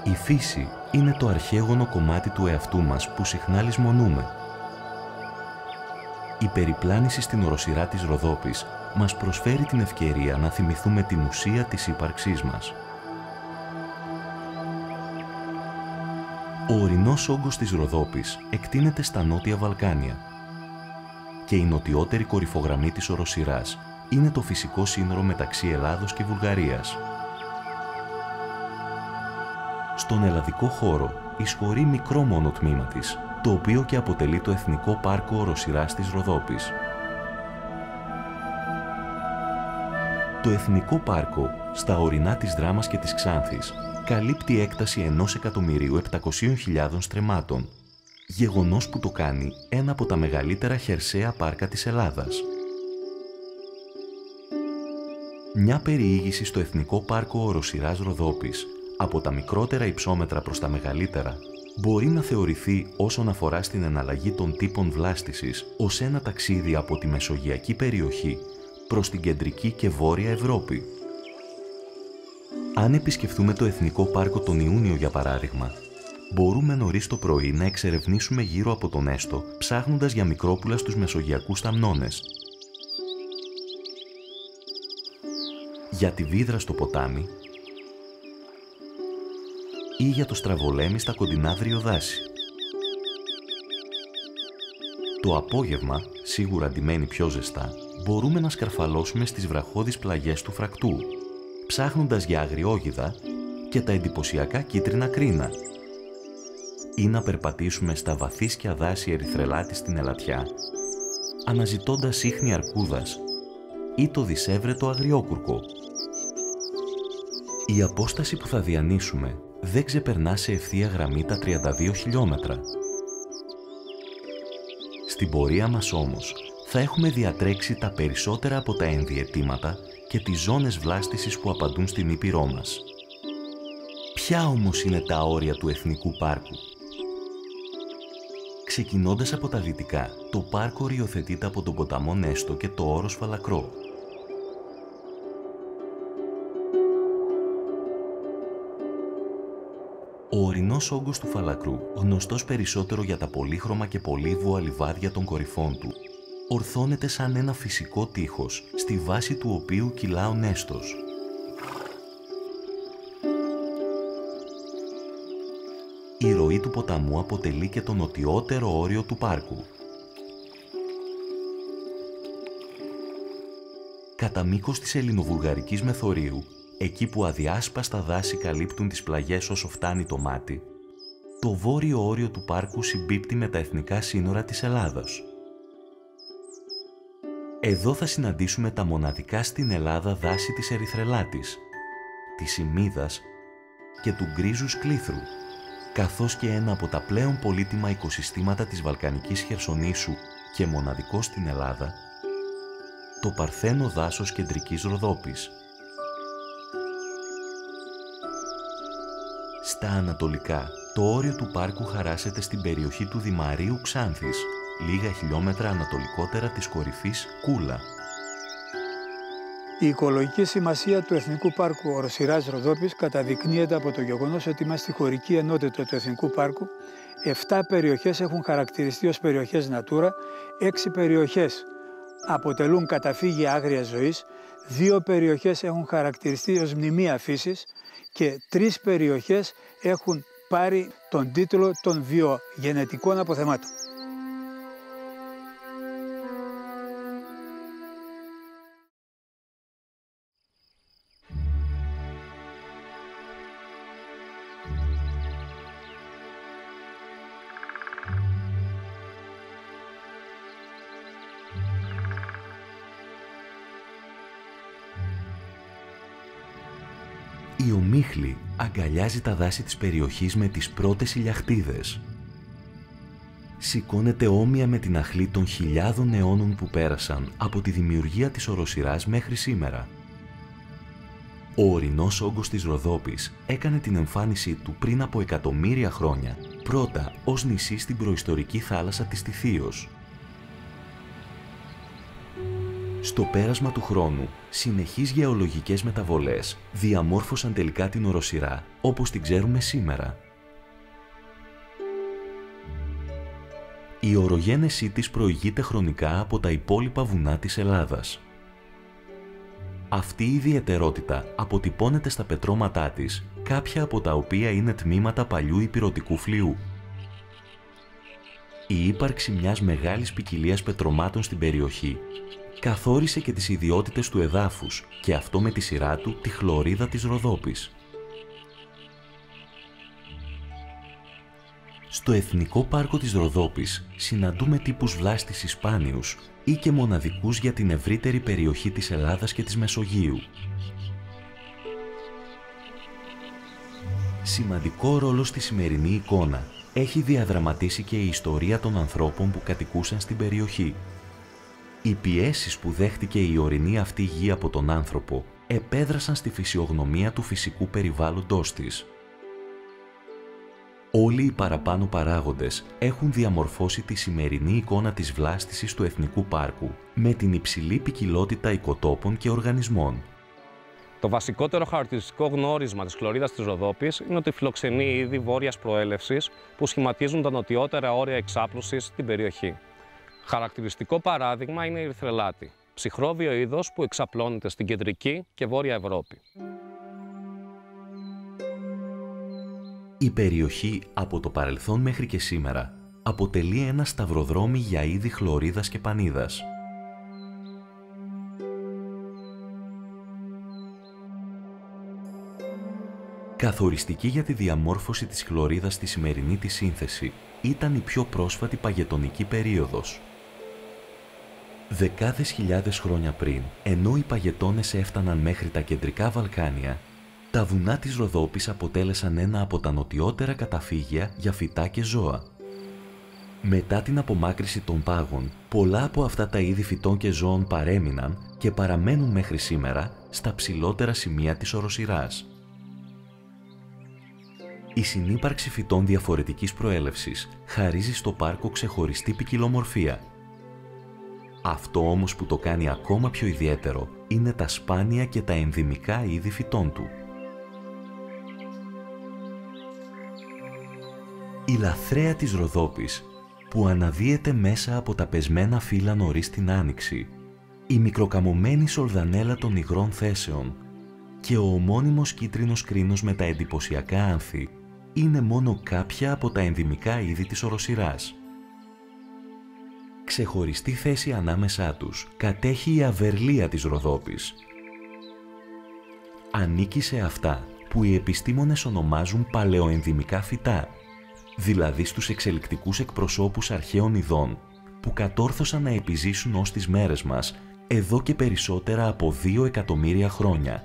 Η φύση είναι το αρχαίγωνο κομμάτι του εαυτού μας που συχνά λησμονούμε. Η περιπλάνηση στην οροσειρά της Ροδόπης μας προσφέρει την ευκαιρία να θυμηθούμε την ουσία της ύπαρξής μας. Ο ορεινός όγκος της Ροδόπης εκτείνεται στα Νότια Βαλκάνια και η νοτιότερη κορυφογραμμή της οροσειράς είναι το φυσικό σύνορο μεταξύ Ελλάδος και Βουλγαρίας. Στον ελλαδικό χώρο εισχωρεί μικρό μόνο τμήμα της, το οποίο και αποτελεί το Εθνικό Πάρκο Οροσειράς της Ροδόπης. Το Εθνικό Πάρκο, στα ορεινά της Δράμας και της Ξάνθης, καλύπτει έκταση 1.700.000 στρεμμάτων, γεγονός που το κάνει ένα από τα μεγαλύτερα χερσαία πάρκα της Ελλάδας. Μια περιήγηση στο Εθνικό Πάρκο Οροσειράς Ροδόπης, από τα μικρότερα υψόμετρα προς τα μεγαλύτερα, μπορεί να θεωρηθεί όσον αφορά στην εναλλαγή των τύπων βλάστησης ως ένα ταξίδι από τη μεσογειακή περιοχή προς την κεντρική και βόρεια Ευρώπη. Αν επισκεφθούμε το Εθνικό Πάρκο τον Ιούνιο για παράδειγμα, μπορούμε νωρίς το πρωί να εξερευνήσουμε γύρω από τον Έστο ψάχνοντας για μικρόπουλα στους μεσογειακούς σταμνώνες, για τη βίδρα στο ποτάμι ή για το στραβολέμι στα κοντινά δριοδάση. Το απόγευμα, σίγουρα ντυμένοι πιο ζεστά, μπορούμε να σκαρφαλώσουμε στις βραχώδεις πλαγιές του Φρακτού, ψάχνοντας για αγριόγιδα και τα εντυπωσιακά κίτρινα κρίνα, ή να περπατήσουμε στα βαθύσκια δάση ερυθρελάτη στην Ελατιά, αναζητώντας ίχνη αρκούδας ή το δισεύρετο αγριόκουρκο. Η απόσταση που θα διανύσουμε δεν ξεπερνά σε ευθεία γραμμή τα 32 χιλιόμετρα. Στην πορεία μας όμως θα έχουμε διατρέξει τα περισσότερα από τα ενδιαιτήματα και τις ζώνες βλάστησης που απαντούν στην Ήπειρό μας. Ποια όμως είναι τα όρια του Εθνικού Πάρκου? Ξεκινώντας από τα δυτικά, το πάρκο οριοθετείται από τον ποταμό Νέστο και το όρος Φαλακρό. Ο ορεινός όγκος του Φαλακρού, γνωστός περισσότερο για τα πολύχρωμα και πολύβουα λιβάδια των κορυφών του, ορθώνεται σαν ένα φυσικό τείχος, στη βάση του οποίου κυλά ο Νέστος. Η ροή του ποταμού αποτελεί και το νοτιότερο όριο του πάρκου. Κατά μήκος της ελληνοβουλγαρικής μεθορίου, εκεί που αδιάσπαστα δάση καλύπτουν τις πλαγιές όσο φτάνει το μάτι, το βόρειο όριο του πάρκου συμπίπτει με τα εθνικά σύνορα της Ελλάδας. Εδώ θα συναντήσουμε τα μοναδικά στην Ελλάδα δάση της ερυθρελάτης, της ημίδας και του γκρίζου σκλήθρου, καθώς και ένα από τα πλέον πολύτιμα οικοσυστήματα της Βαλκανικής Χερσονήσου και μοναδικό στην Ελλάδα, το παρθένο δάσος κεντρικής Ροδόπης. Στα ανατολικά, το όριο του πάρκου χαράσεται στην περιοχή του Δημαρίου Ξάνθης, λίγα χιλιόμετρα ανατολικότερα της κορυφής Κούλα. Η οικολογική σημασία του Εθνικού Πάρκου Οροσειράς Ροδόπης καταδεικνύεται από το γεγονός ότι είμαστε στη χωρική ενότητα του Εθνικού Πάρκου. 7 περιοχές έχουν χαρακτηριστεί ως περιοχές Natura, 6 περιοχές αποτελούν καταφύγια άγριας ζωής, 2 περιοχές έχουν χαρακτηριστεί ως μνημεία φύσης και 3 περιοχές έχουν πάρει τον τίτλο των βιογενετικών αποθεμάτων. Η ομίχλη αγκαλιάζει τα δάση της περιοχής με τις πρώτες ηλιαχτίδες. Σηκώνεται όμοια με την αχλή των χιλιάδων αιώνων που πέρασαν από τη δημιουργία της Οροσειράς μέχρι σήμερα. Ο ορεινός όγκος της Ροδόπης έκανε την εμφάνισή του πριν από εκατομμύρια χρόνια, πρώτα ως νησί στην προϊστορική θάλασσα της Τιθίος. Στο πέρασμα του χρόνου, συνεχείς γεωλογικές μεταβολές διαμόρφωσαν τελικά την Οροσειρά όπως την ξέρουμε σήμερα. Η ορογένεσή της προηγείται χρονικά από τα υπόλοιπα βουνά της Ελλάδας. Αυτή η ιδιαιτερότητα αποτυπώνεται στα πετρώματά της, κάποια από τα οποία είναι τμήματα παλιού ηπειρωτικού φλοιού. Η ύπαρξη μιας μεγάλης ποικιλίας πετρωμάτων στην περιοχή καθόρισε και τις ιδιότητες του εδάφους και αυτό με τη σειρά του τη χλωρίδα της Ροδόπης. Στο Εθνικό Πάρκο της Ροδόπης συναντούμε τύπους βλάστησης σπάνιους ή και μοναδικούς για την ευρύτερη περιοχή της Ελλάδας και της Μεσογείου. Σημαντικό ρόλο στη σημερινή εικόνα έχει διαδραματίσει και η ιστορία των ανθρώπων που κατοικούσαν στην περιοχή. Οι πιέσεις που δέχτηκε η ορεινή αυτή γη από τον άνθρωπο επέδρασαν στη φυσιογνωμία του φυσικού περιβάλλοντος της. Όλοι οι παραπάνω παράγοντες έχουν διαμορφώσει τη σημερινή εικόνα της βλάστησης του Εθνικού Πάρκου με την υψηλή ποικιλότητα οικοτόπων και οργανισμών. Το βασικότερο χαρακτηριστικό γνώρισμα της χλωρίδας της Ροδόπης είναι ότι φιλοξενεί είδη βόρειας προέλευσης που σχηματίζουν τα νοτιότερα όρια εξάπλωσης στην περιοχή. Χαρακτηριστικό παράδειγμα είναι η ερυθρελάτη, ψυχρόβιο είδος που εξαπλώνεται στην κεντρική και βόρεια Ευρώπη. Η περιοχή από το παρελθόν μέχρι και σήμερα αποτελεί ένα σταυροδρόμι για είδη χλωρίδας και πανίδας. Καθοριστική για τη διαμόρφωση της χλωρίδας στη σημερινή της σύνθεση ήταν η πιο πρόσφατη παγετονική περίοδος. Δεκάδες χιλιάδες χρόνια πριν, ενώ οι παγετώνες έφταναν μέχρι τα κεντρικά Βαλκάνια, τα βουνά της Ροδόπης αποτέλεσαν ένα από τα νοτιότερα καταφύγια για φυτά και ζώα. Μετά την απομάκρυση των πάγων, πολλά από αυτά τα είδη φυτών και ζώων παρέμειναν και παραμένουν μέχρι σήμερα στα ψηλότερα σημεία της Οροσειράς. Η συνύπαρξη φυτών διαφορετικής προέλευσης χαρίζει στο πάρκο ξεχωριστή ποικιλομορφία. Αυτό όμως που το κάνει ακόμα πιο ιδιαίτερο είναι τα σπάνια και τα ενδυμικά είδη φυτών του. Η λαθρέα της Ροδόπης, που αναδύεται μέσα από τα πεσμένα φύλλα νωρίς την άνοιξη, η μικροκαμωμένη σολδανέλα των υγρών θέσεων και ο ομώνυμος κίτρινος κρίνος με τα εντυπωσιακά άνθη είναι μόνο κάποια από τα ενδυμικά είδη της Οροσειράς. Ξεχωριστή θέση ανάμεσά τους κατέχει η αβερλία της Ροδόπης. Ανήκει σε αυτά που οι επιστήμονες ονομάζουν παλαιοενδυμικά φυτά, δηλαδή στους εξελικτικούς εκπροσώπους αρχαίων ειδών που κατόρθωσαν να επιζήσουν ως τις μέρες μας εδώ και περισσότερα από 2 εκατομμύρια χρόνια.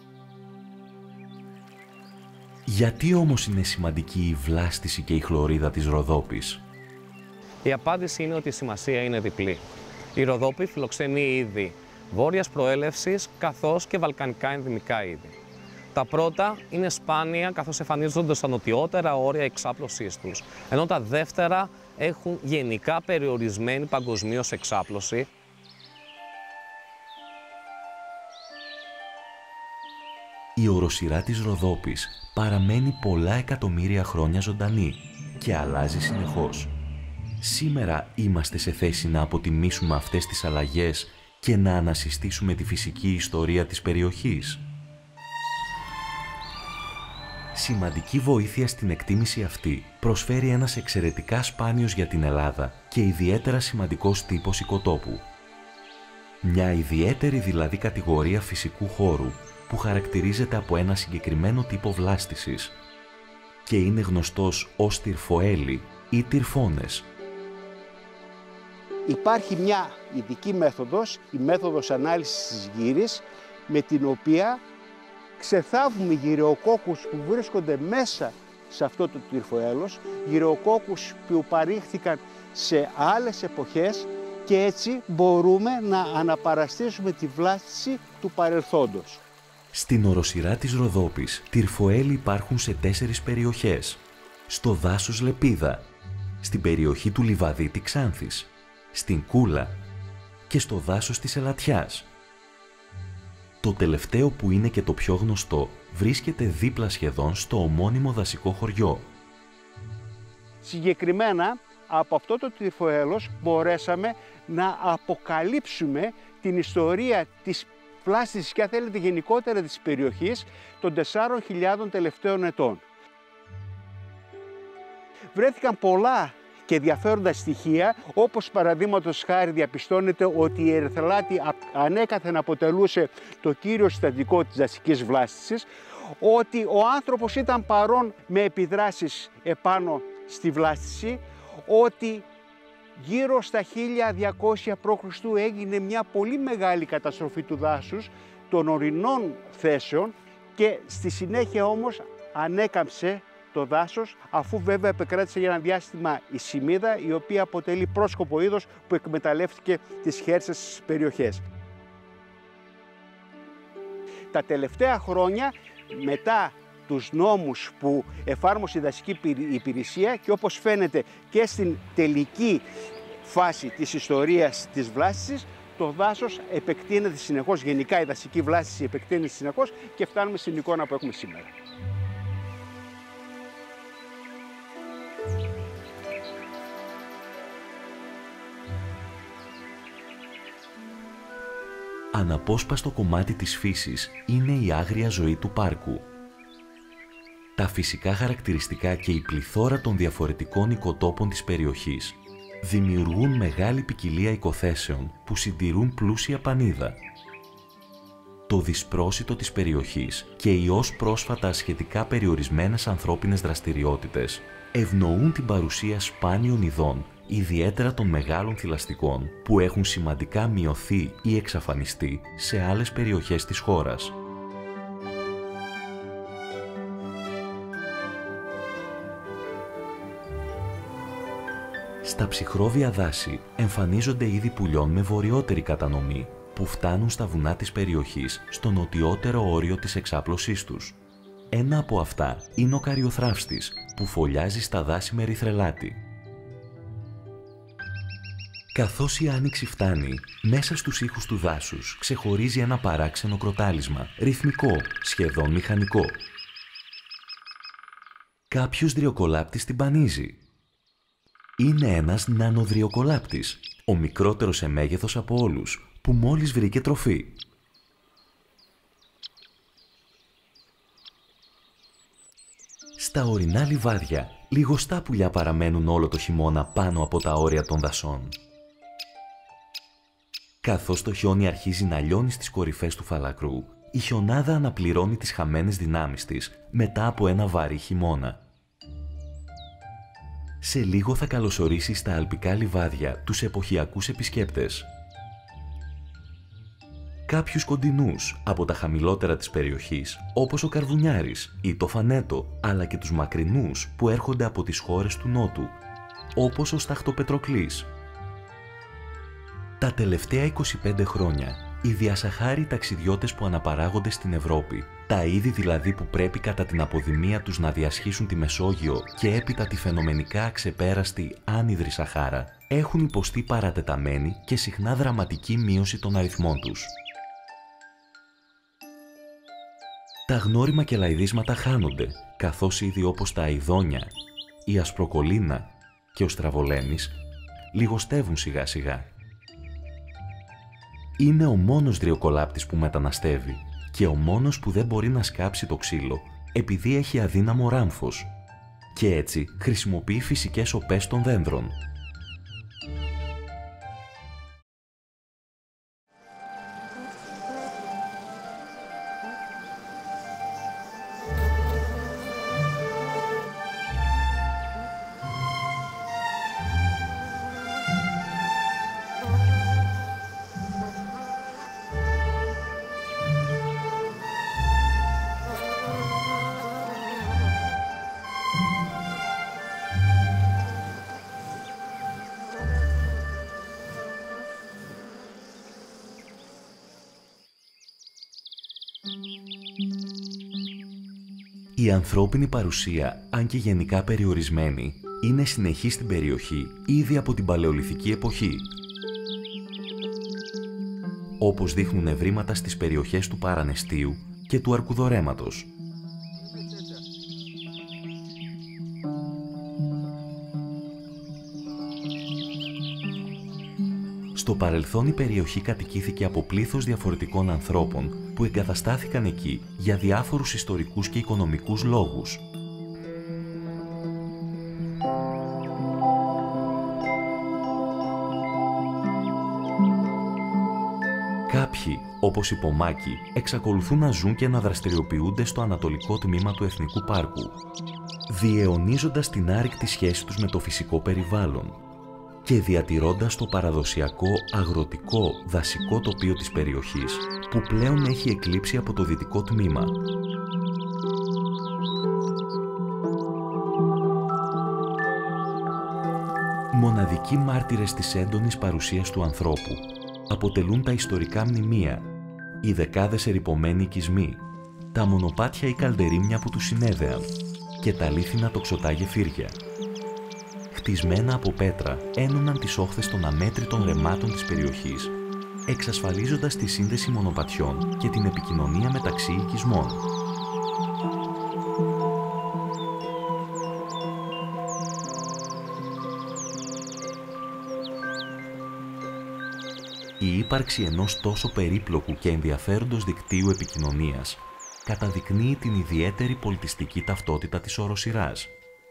Γιατί όμως είναι σημαντική η βλάστηση και η χλωρίδα της Ροδόπης? Η απάντηση είναι ότι η σημασία είναι διπλή. Η Ροδόπη φιλοξενεί είδη βόρειας προέλευσης καθώς και βαλκανικά ενδυμικά είδη. Τα πρώτα είναι σπάνια καθώς εμφανίζονται στα νοτιότερα όρια εξάπλωσής τους, ενώ τα δεύτερα έχουν γενικά περιορισμένη παγκοσμίως εξάπλωση. Η Οροσειρά της Ροδόπης παραμένει πολλά εκατομμύρια χρόνια ζωντανή και αλλάζει συνεχώς. Σήμερα είμαστε σε θέση να αποτιμήσουμε αυτές τις αλλαγές και να ανασυστήσουμε τη φυσική ιστορία της περιοχής. Σημαντική βοήθεια στην εκτίμηση αυτή προσφέρει ένας εξαιρετικά σπάνιος για την Ελλάδα και ιδιαίτερα σημαντικός τύπος οικοτόπου. Μια ιδιαίτερη δηλαδή κατηγορία φυσικού χώρου που χαρακτηρίζεται από ένα συγκεκριμένο τύπο βλάστησης και είναι γνωστός ως τυρφοέλι ή τυρφώνες. Υπάρχει μια ειδική μέθοδος, η μέθοδος ανάλυσης της γύρης, με την οποία ξεθάβουμε γυρεοκόκκους που βρίσκονται μέσα σε αυτό το τυρφοέλος, γυρεοκόκκους που παρήχθηκαν σε άλλες εποχές και έτσι μπορούμε να αναπαραστήσουμε τη βλάστηση του παρελθόντος. Στην Οροσειρά της Ροδόπης, τυρφοέλι υπάρχουν σε 4 περιοχές. Στο δάσος Λεπίδα, στην περιοχή του Λιβαδίτη Ξάνθης, στην Κούλα, και στο δάσος της Ελατιάς. Το τελευταίο, που είναι και το πιο γνωστό, βρίσκεται δίπλα σχεδόν στο ομώνυμο δασικό χωριό. Συγκεκριμένα, από αυτό το τυφοέλος μπορέσαμε να αποκαλύψουμε την ιστορία της βλάστησης και, αν θέλετε, γενικότερα της περιοχής των 4.000 τελευταίων ετών. Βρέθηκαν πολλά και ενδιαφέροντα στοιχεία, όπως παραδείγματος χάρη διαπιστώνεται ότι η ερυθρολάτη ανέκαθεν αποτελούσε το κύριο συστατικό της δασικής βλάστησης, ότι ο άνθρωπος ήταν παρόν με επιδράσεις επάνω στη βλάστηση, ότι γύρω στα 1200 π.Χ. έγινε μια πολύ μεγάλη καταστροφή του δάσους των ορεινών θέσεων και στη συνέχεια όμως ανέκαμψε το δάσος, αφού βέβαια επεκράτησε για ένα διάστημα η σιμίδα, η οποία αποτελεί πρόσκοπο είδος που εκμεταλλεύτηκε τις χέρσες περιοχές. Τα τελευταία χρόνια, μετά τους νόμους που εφάρμοσε η δασική υπηρεσία και όπως φαίνεται και στην τελική φάση της ιστορίας της βλάστησης, το δάσος επεκτείνεται συνεχώς, γενικά η δασική βλάστηση επεκτείνεται συνεχώς και φτάνουμε στην εικόνα που έχουμε σήμερα. Αναπόσπαστο κομμάτι της φύσης είναι η άγρια ζωή του πάρκου. Τα φυσικά χαρακτηριστικά και η πληθώρα των διαφορετικών οικοτόπων της περιοχής δημιουργούν μεγάλη ποικιλία οικοθέσεων που συντηρούν πλούσια πανίδα. Το δυσπρόσιτο της περιοχής και οι ως πρόσφατα σχετικά περιορισμένες ανθρώπινες δραστηριότητες ευνοούν την παρουσία σπάνιων ειδών, ιδιαίτερα των μεγάλων θηλαστικών, που έχουν σημαντικά μειωθεί ή εξαφανιστεί σε άλλες περιοχές της χώρας. Στα ψυχρόβια δάση εμφανίζονται είδη πουλιών με βορειότερη κατανομή, που φτάνουν στα βουνά της περιοχής στο νοτιότερο όριο της εξάπλωσής τους. Ένα από αυτά είναι ο καριοθράφστης, που φωλιάζει στα δάση με ερυθρελάτη. Καθώς η άνοιξη φτάνει, μέσα στους ήχους του δάσους ξεχωρίζει ένα παράξενο κροτάλισμα, ρυθμικό, σχεδόν μηχανικό. Κάποιος δριοκολάπτης τυμπανίζει. Είναι ένας νανοδριοκολάπτης, ο μικρότερος σε μέγεθος από όλους, που μόλις βρήκε τροφή. Στα ορεινά λιβάδια, λιγοστά πουλιά παραμένουν όλο το χειμώνα πάνω από τα όρια των δασών. Καθώς το χιόνι αρχίζει να λιώνει στις κορυφές του φαλακρού, η χιονάδα αναπληρώνει τις χαμένες δυνάμεις της μετά από ένα βαρύ χειμώνα. Σε λίγο θα καλωσορίσει στα αλπικά λιβάδια τους εποχιακούς επισκέπτες. Κάποιους κοντινούς από τα χαμηλότερα της περιοχής, όπως ο Καρδουνιάρης ή το Φανέτο, αλλά και τους μακρινούς που έρχονται από τις χώρες του Νότου, όπως ο Σταχτοπετροκλής. Τα τελευταία 25 χρόνια, οι διασαχάριοι ταξιδιώτες που αναπαράγονται στην Ευρώπη, τα είδη δηλαδή που πρέπει κατά την αποδημία τους να διασχίσουν τη Μεσόγειο και έπειτα τη φαινομενικά αξεπέραστη άνυδρη Σαχάρα, έχουν υποστεί παρατεταμένη και συχνά δραματική μείωση των αριθμών τους. Τα γνώριμα και λαϊδίσματα χάνονται, καθώς είδη όπως τα αηδόνια, η ασπροκολίνα και ο στραβολέμης λιγοστεύουν σιγά σιγά. Είναι ο μόνος δριοκολάπτης που μεταναστεύει και ο μόνος που δεν μπορεί να σκάψει το ξύλο επειδή έχει αδύναμο ράμφος και έτσι χρησιμοποιεί φυσικές οπές των δένδρων. Η ανθρώπινη παρουσία, αν και γενικά περιορισμένη, είναι συνεχή στην περιοχή ήδη από την παλαιολιθική εποχή. όπως δείχνουν ευρήματα στις περιοχές του Παρανεστίου και του Αρκουδορέματος. Στο παρελθόν η περιοχή κατοικήθηκε από πλήθος διαφορετικών ανθρώπων που εγκαταστάθηκαν εκεί για διάφορους ιστορικούς και οικονομικούς λόγους. Κάποιοι, όπως οι Πομάκοι, εξακολουθούν να ζουν και να δραστηριοποιούνται στο ανατολικό τμήμα του Εθνικού Πάρκου, διαιωνίζοντας την άρρηκτη σχέση τους με το φυσικό περιβάλλον και διατηρώντας το παραδοσιακό αγροτικό δασικό τοπίο της περιοχής, που πλέον έχει εκλείψει από το δυτικό τμήμα. Μοναδικοί μάρτυρες της έντονης παρουσίας του ανθρώπου αποτελούν τα ιστορικά μνημεία, οι δεκάδες ερειπωμένοι οικισμοί, τα μονοπάτια ή καλντερίμια που τους συνέδεαν και τα αλήθινα τοξωτά γεφύρια. Χτισμένα από πέτρα, ένωναν τις όχθες των αμέτρητων ρεμάτων της περιοχής, εξασφαλίζοντας τη σύνδεση μονοπατιών και την επικοινωνία μεταξύ οικισμών. Η ύπαρξη ενός τόσο περίπλοκου και ενδιαφέροντος δικτύου επικοινωνίας καταδεικνύει την ιδιαίτερη πολιτιστική ταυτότητα της Οροσειράς.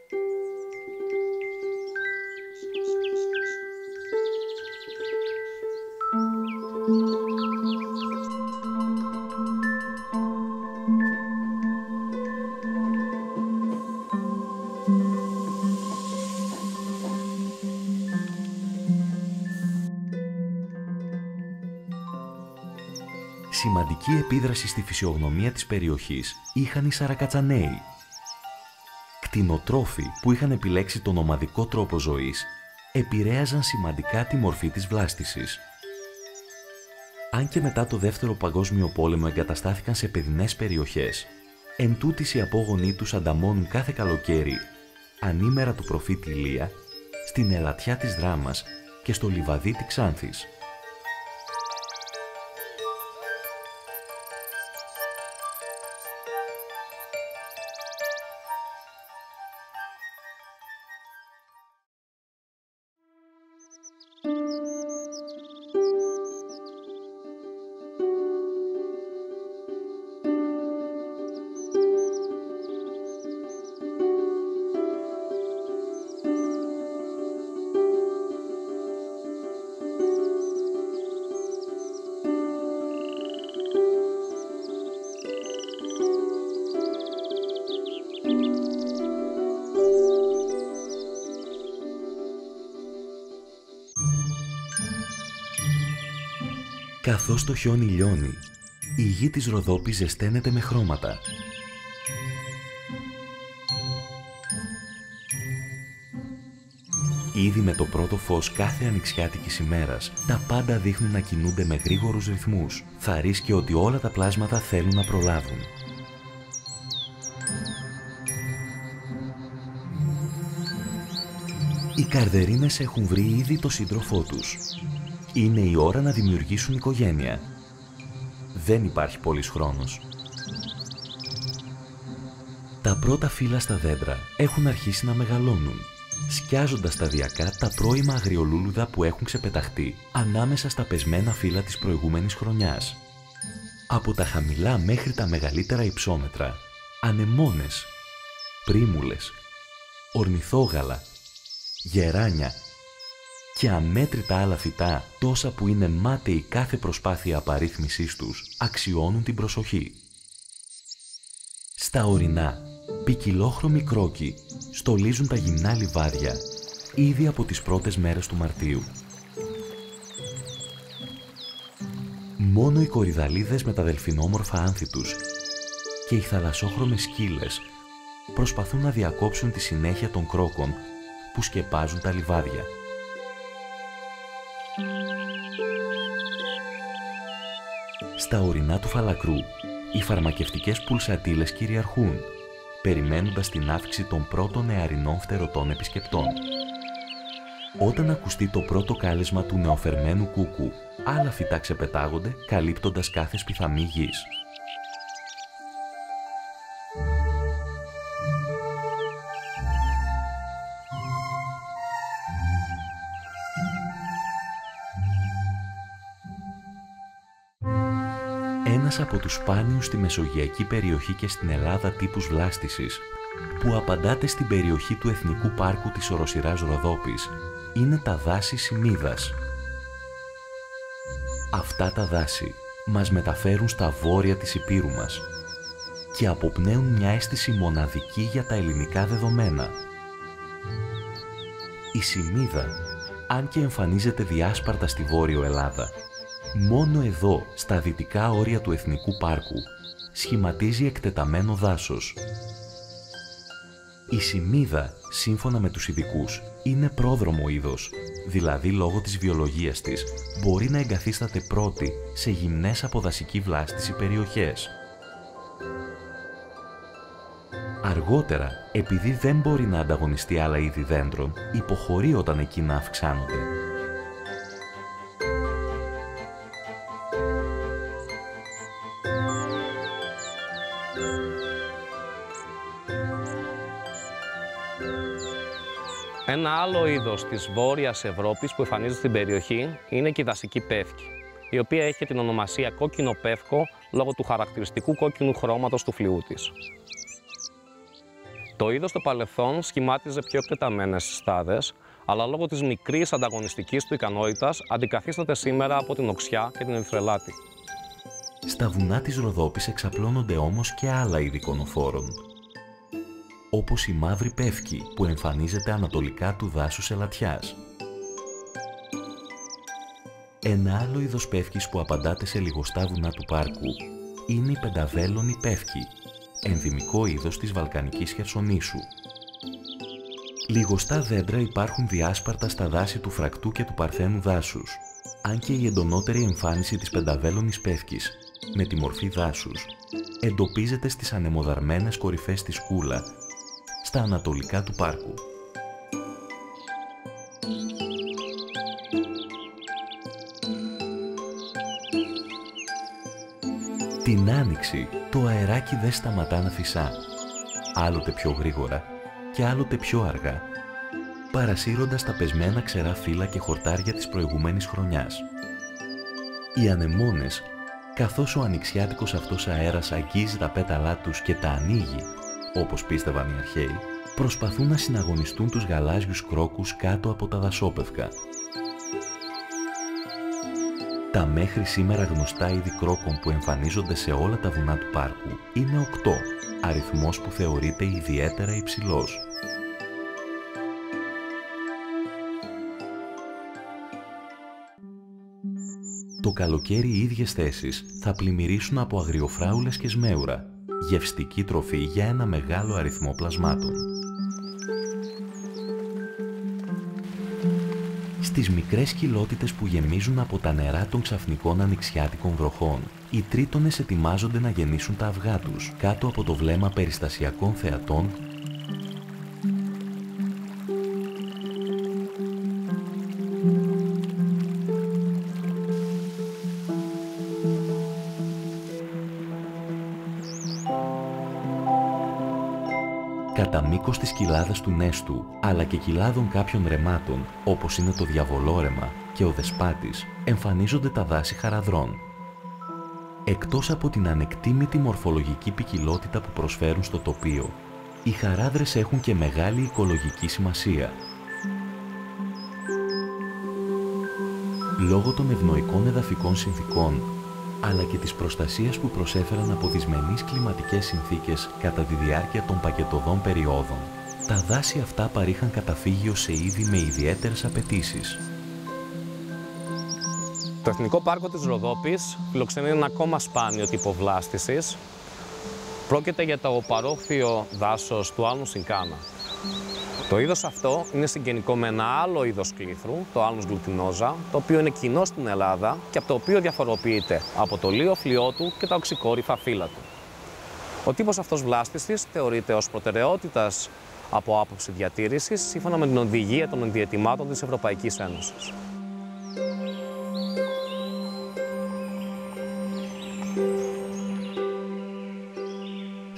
Σημαντική επίδραση στη φυσιογνωμία της περιοχής είχαν οι Σαρακατσαναίοι, κτηνοτρόφοι που είχαν επιλέξει τον ομαδικό τρόπο ζωής, επηρέαζαν σημαντικά τη μορφή της βλάστησης. Αν και μετά το Δεύτερο Παγκόσμιο Πόλεμο εγκαταστάθηκαν σε παιδινές περιοχές, εντούτοις οι απόγονοί τους ανταμώνουν κάθε καλοκαίρι, ανήμερα του προφήτη Ηλία, στην Ελατιά της Δράμας και στο Λιβαδί της Ξάνθης. Καθώς το χιόνι λιώνει, η γη της Ροδόπης ζεσταίνεται με χρώματα. Ήδη με το πρώτο φως κάθε ανοιξιάτικης ημέρας, τα πάντα δείχνουν να κινούνται με γρήγορους ρυθμούς. Θαρρύσκει ότι όλα τα πλάσματα θέλουν να προλάβουν. Οι καρδερίνες έχουν βρει ήδη το σύντροφό τους. Είναι η ώρα να δημιουργήσουν οικογένεια. Δεν υπάρχει πολύς χρόνος. Τα πρώτα φύλλα στα δέντρα έχουν αρχίσει να μεγαλώνουν, σκιάζοντας σταδιακά τα πρώιμα αγριολούλουδα που έχουν ξεπεταχτεί ανάμεσα στα πεσμένα φύλλα της προηγούμενης χρονιάς. Από τα χαμηλά μέχρι τα μεγαλύτερα υψόμετρα, ανεμόνες, πρίμουλες, ορνηθόγαλα, γεράνια και αμέτρητα άλλα φυτά, τόσα που είναι μάταιη κάθε προσπάθεια απαρίθμησής τους, αξιώνουν την προσοχή. Στα ορεινά, ποικιλόχρωμοι κρόκοι στολίζουν τα γυμνά λιβάδια ήδη από τις πρώτες μέρες του Μαρτίου. Μόνο οι κορυδαλίδες με τα δελφινόμορφα άνθη τους και οι θαλασσόχρωμες σκύλες προσπαθούν να διακόψουν τη συνέχεια των κρόκων που σκεπάζουν τα λιβάδια. Στα ορεινά του Φαλακρού, οι φαρμακευτικές πουλσατήλες κυριαρχούν, περιμένοντας την αύξηση των πρώτων νεαρινών φτερωτών επισκεπτών. Όταν ακουστεί το πρώτο κάλεσμα του νεοφερμένου κούκου, άλλα φυτά ξεπετάγονται, καλύπτοντας κάθε σπιθαμή γης. Ένας από τους σπάνιους στη μεσογειακή περιοχή και στην Ελλάδα τύπους βλάστησης, που απαντάται στην περιοχή του Εθνικού Πάρκου της Οροσειράς Ροδόπης, είναι τα δάση Σιμίδας. Αυτά τα δάση μας μεταφέρουν στα βόρεια της Υπήρου μας και αποπνέουν μια αίσθηση μοναδική για τα ελληνικά δεδομένα. Η Σιμίδα, αν και εμφανίζεται διάσπαρτα στη Βόρειο Ελλάδα, μόνο εδώ, στα δυτικά όρια του Εθνικού Πάρκου, σχηματίζει εκτεταμένο δάσος. Η Σιμίδα, σύμφωνα με τους ειδικούς, είναι πρόδρομο είδος, δηλαδή λόγω της βιολογίας της, μπορεί να εγκαθίσταται πρώτη σε γυμνές από δασική βλάστηση περιοχές. Αργότερα, επειδή δεν μπορεί να ανταγωνιστεί άλλα είδη δέντρων, υποχωρεί όταν εκείνα αυξάνονται. Ένα άλλο είδος της Βόρειας Ευρώπης που εμφανίζεται στην περιοχή είναι και η δασική πεύκη, η οποία έχει την ονομασία κόκκινο πεύκο λόγω του χαρακτηριστικού κόκκινου χρώματος του φλοιού της. Το είδος στο παρελθόν σχημάτιζε πιο εκτεταμένες στάδες, αλλά λόγω της μικρής ανταγωνιστικής του ικανότητας αντικαθίσταται σήμερα από την οξιά και την ερυθρελάτη. Στα βουνά της Ροδόπης εξαπλώνονται όμως και άλλα είδη κονοφόρων, όπως η μαύρη πεύκη που εμφανίζεται ανατολικά του δάσους Ελατιάς. Ένα άλλο είδος πεύκης που απαντάται σε λιγοστά βουνά του πάρκου είναι η πενταβέλονη πεύκη, ενδυμικό είδος της Βαλκανικής Χερσονήσου. Λιγοστά δέντρα υπάρχουν διάσπαρτα στα δάση του Φρακτού και του Παρθένου δάσους, αν και η εντονότερη εμφάνιση της πενταβέλονης πεύκης, με τη μορφή δάσους, εντοπίζεται στις ανεμοδαρμένες κορυφές της Κούλα, στα ανατολικά του πάρκου. Την άνοιξη το αεράκι δεν σταματά να φυσά, άλλοτε πιο γρήγορα και άλλοτε πιο αργά, παρασύροντας τα πεσμένα ξερά φύλλα και χορτάρια της προηγουμένης χρονιάς. Οι ανεμόνες, καθώς ο ανοιξιάτικος αυτός αέρας αγγίζει τα πέταλά τους και τα ανοίγει, όπως πίστευαν οι αρχαίοι, προσπαθούν να συναγωνιστούν τους γαλάζιους κρόκους κάτω από τα δασόπευκα. Τα μέχρι σήμερα γνωστά είδη κρόκων που εμφανίζονται σε όλα τα βουνά του πάρκου είναι 8, αριθμός που θεωρείται ιδιαίτερα υψηλός. Το καλοκαίρι οι ίδιες θέσεις θα πλημμυρίσουν από αγριοφράουλες και σμέουρα, γευστική τροφή για ένα μεγάλο αριθμό πλασμάτων. Στις μικρές κοιλώτιτες που γεμίζουν από τα νερά των ξαφνικών ανοιξιάτικων βροχών, οι τρίτονες ετοιμάζονται να γεννήσουν τα αυγά τους κάτω από το βλέμμα περιστασιακών θεατών κατά μήκος της κοιλάδας του Νέστου, αλλά και κοιλάδων κάποιων ρεμάτων, όπως είναι το Διαβολόρεμα και ο Δεσπάτης, εμφανίζονται τα δάση χαραδρών. Εκτός από την ανεκτήμητη μορφολογική ποικιλότητα που προσφέρουν στο τοπίο, οι χαράδρες έχουν και μεγάλη οικολογική σημασία. Λόγω των ευνοϊκών εδαφικών συνθηκών, αλλά και της προστασίας που προσέφεραν από δυσμενείς κλιματικές συνθήκες κατά τη διάρκεια των παγετωδών περιόδων, τα δάση αυτά παρήχαν καταφύγιο σε είδη με ιδιαίτερες απαιτήσεις. Το Εθνικό Πάρκο της Ροδόπης φιλοξενεί ένα ακόμα σπάνιο τύπο βλάστησης. Πρόκειται για το παρόχθιο δάσος του Άλνους Σινκάνα. Το είδος αυτό είναι συγγενικό με ένα άλλο είδος κλήθρου, το Άλνους γλουτινόζα, το οποίο είναι κοινό στην Ελλάδα και από το οποίο διαφοροποιείται από το λίο φλοιό του και τα οξυκόρυφα φύλλα του. Ο τύπος αυτός βλάστησης θεωρείται ως προτεραιότητας από άποψη διατήρησης, σύμφωνα με την οδηγία των ενδιαιτημάτων της Ευρωπαϊκής Ένωσης.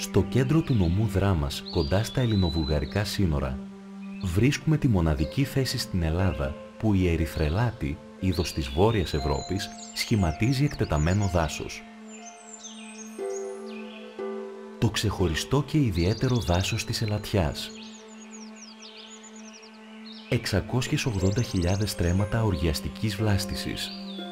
Στο κέντρο του νομού Δράμας, κοντά στα ελληνοβουλγαρικά σύνορα, βρίσκουμε τη μοναδική θέση στην Ελλάδα που η ερυθρελάτη, είδος της Βόρειας Ευρώπης, σχηματίζει εκτεταμένο δάσος. Το ξεχωριστό και ιδιαίτερο δάσος της Ελατιάς. 680.000 στρέμματα οργιαστικής βλάστησης.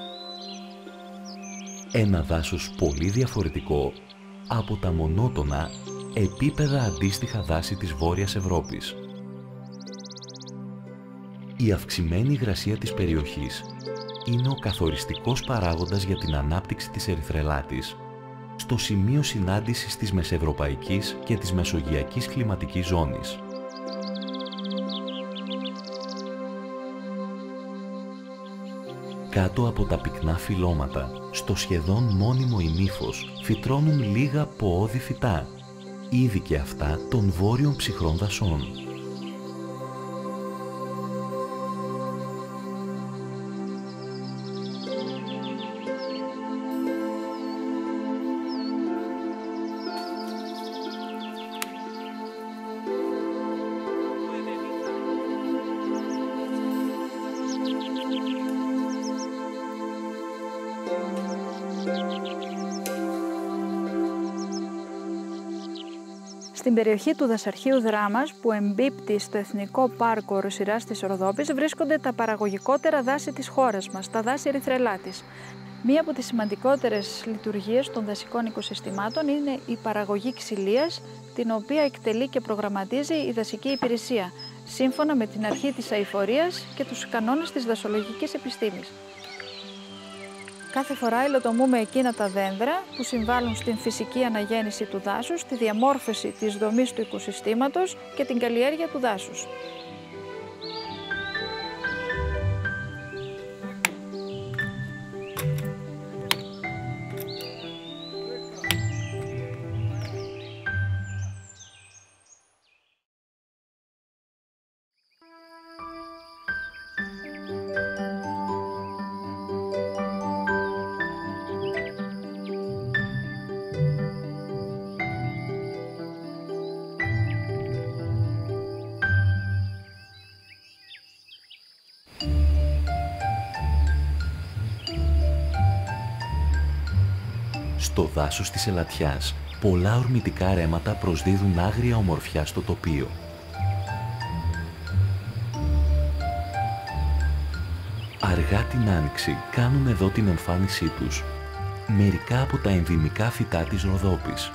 Ένα δάσος πολύ διαφορετικό από τα μονότονα επίπεδα αντίστοιχα δάση της Βόρειας Ευρώπης. Η αυξημένη υγρασία της περιοχής είναι ο καθοριστικός παράγοντας για την ανάπτυξη της ερυθρελάτης στο σημείο συνάντησης της μεσευρωπαϊκής και της μεσογειακής κλιματικής ζώνης. Κάτω από τα πυκνά φυλλώματα, στο σχεδόν μόνιμο ημίφος, φυτρώνουν λίγα ποώδη φυτά, ήδη και αυτά των βόρειων ψυχρών δασών. Στην περιοχή του δασαρχείου Δράμας, που εμπίπτει στο Εθνικό Πάρκο Οροσειράς της Ροδόπης, βρίσκονται τα παραγωγικότερα δάση της χώρας μας, τα δάση ερυθρελάτης. Μία από τις σημαντικότερες λειτουργίες των δασικών οικοσυστημάτων είναι η παραγωγή ξυλίας, την οποία εκτελεί και προγραμματίζει η δασική υπηρεσία, σύμφωνα με την αρχή της αειφορίας και τους κανόνες της δασολογικής επιστήμης. Κάθε φορά υλοτομούμε εκείνα τα δέντρα που συμβάλλουν στην φυσική αναγέννηση του δάσους, τη διαμόρφωση της δομής του οικοσυστήματος και την καλλιέργεια του δάσους. Στο δάσος της Ελατιάς, πολλά ορμητικά ρέματα προσδίδουν άγρια ομορφιά στο τοπίο. Αργά την άνοιξη κάνουν εδώ την εμφάνισή τους μερικά από τα ενδυμικά φυτά της Ροδόπης.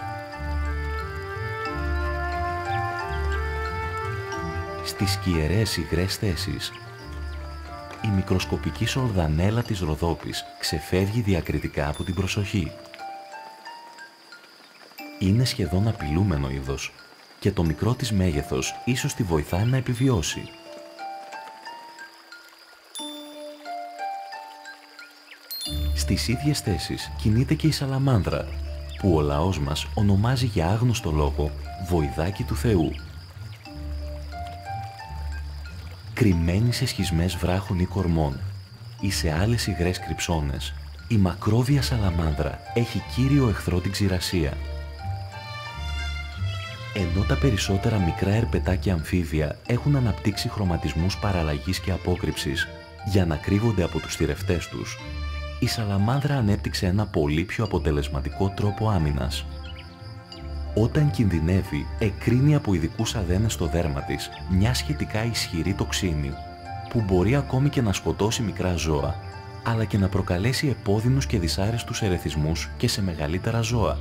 Στις σκιερές υγρές θέσεις, η μικροσκοπική σορδανέλα της Ροδόπης ξεφεύγει διακριτικά από την προσοχή. Είναι σχεδόν απειλούμενο είδος και το μικρό της μέγεθος ίσως τη βοηθάει να επιβιώσει. Στις ίδιες θέσεις κινείται και η σαλαμάνδρα, που ο λαός μας ονομάζει για άγνωστο λόγο βοηδάκι του Θεού. Κρυμμένη σε σχισμές βράχων ή κορμών ή σε άλλες υγρές κρυψώνες, η μακρόβια σαλαμάνδρα έχει κύριο εχθρό την ξηρασία. Ενώ τα περισσότερα μικρά ερπετάκια αμφίβια έχουν αναπτύξει χρωματισμούς παραλλαγής και απόκρυψης για να κρύβονται από τους θηρευτές τους, η σαλαμάνδρα ανέπτυξε ένα πολύ πιο αποτελεσματικό τρόπο άμυνας. Όταν κινδυνεύει, εκρίνει από ειδικούς αδένες στο δέρμα της μια σχετικά ισχυρή τοξίνη, που μπορεί ακόμη και να σκοτώσει μικρά ζώα, αλλά και να προκαλέσει επώδυνους και δυσάρεστους ερεθισμούς και σε μεγαλύτερα ζώα.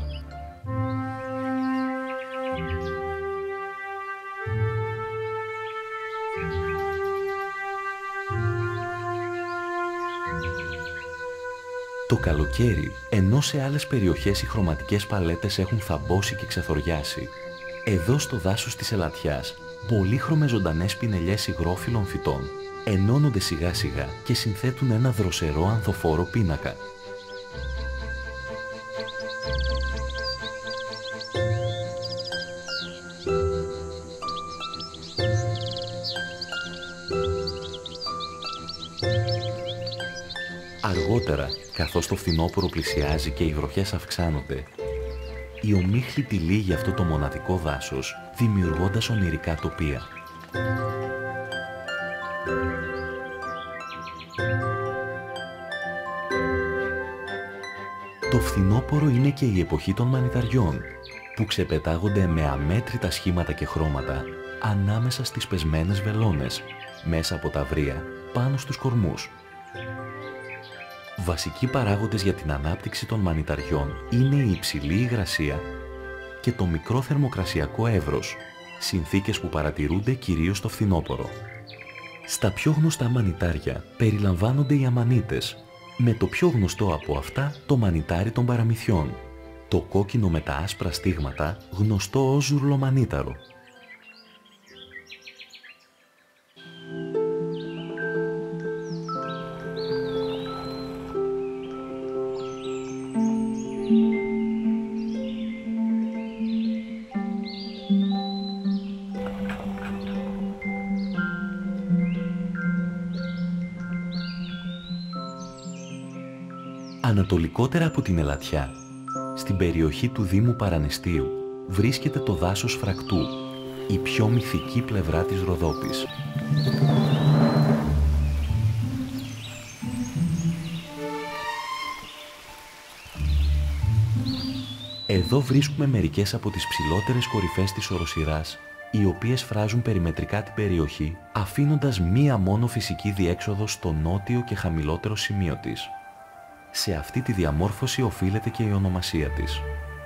Το καλοκαίρι, ενώ σε άλλες περιοχές οι χρωματικές παλέτες έχουν θαμπώσει και ξεθοριάσει, εδώ στο δάσος της Ελατιάς, πολύχρωμες ζωντανές πινελιές υγρόφυλλων φυτών ενώνονται σιγά σιγά και συνθέτουν ένα δροσερό ανθοφόρο πίνακα. Αργότερα, καθώς το φθινόπωρο πλησιάζει και οι βροχές αυξάνονται, η ομίχλη τυλίγει αυτό το μοναδικό δάσος, δημιουργώντας ονειρικά τοπία. Το φθινόπωρο είναι και η εποχή των μανιταριών, που ξεπετάγονται με αμέτρητα σχήματα και χρώματα ανάμεσα στις πεσμένες βελόνες, μέσα από τα βρύα, πάνω στους κορμούς. Βασικοί παράγοντες για την ανάπτυξη των μανιταριών είναι η υψηλή υγρασία και το μικρό θερμοκρασιακό εύρος, συνθήκες που παρατηρούνται κυρίως στο φθινόπωρο. Στα πιο γνωστά μανιτάρια περιλαμβάνονται οι αμανίτες, με το πιο γνωστό από αυτά το μανιτάρι των παραμυθιών, το κόκκινο με τα άσπρα στίγματα γνωστό ως ζουρλομανίταρο. Ανατολικότερα από την Ελαττιά, στην περιοχή του Δήμου Παραναιστείου, βρίσκεται το δάσος Φρακτού, η πιο μυθική πλευρά της Ροδόπης. Εδώ βρίσκουμε μερικές από τις ψηλότερες κορυφές της οροσειράς, οι οποίες φράζουν περιμετρικά την περιοχή, αφήνοντας μία μόνο φυσική διέξοδο στο νότιο και χαμηλότερο σημείο της. Σε αυτή τη διαμόρφωση οφείλεται και η ονομασία της.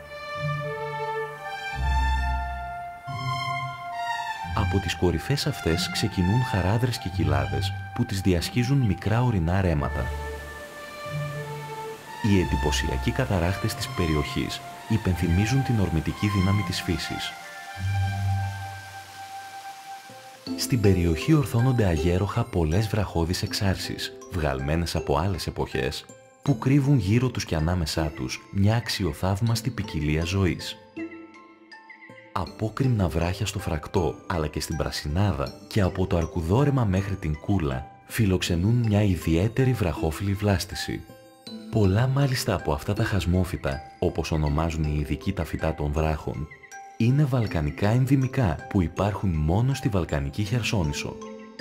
Από τις κορυφές αυτές ξεκινούν χαράδρες και κοιλάδες που τις διασχίζουν μικρά ορεινά ρέματα. Οι εντυπωσιακοί καταράχτες της περιοχής υπενθυμίζουν την ορμητική δύναμη της φύσης. Στην περιοχή ορθώνονται αγέροχα πολλές βραχώδεις εξάρσεις, βγαλμένες από άλλες εποχές, που κρύβουν γύρω τους και ανάμεσά τους μια αξιοθαύμαστη ποικιλία ζωής. Απόκρημνα βράχια στο Φρακτό, αλλά και στην Πρασινάδα και από το Αρκουδόρεμα μέχρι την Κούλα φιλοξενούν μια ιδιαίτερη βραχόφιλη βλάστηση. Πολλά μάλιστα από αυτά τα χασμόφυτα, όπως ονομάζουν οι ειδικοί τα φυτά των βράχων, είναι βαλκανικά ενδυμικά που υπάρχουν μόνο στη Βαλκανική Χερσόνησο.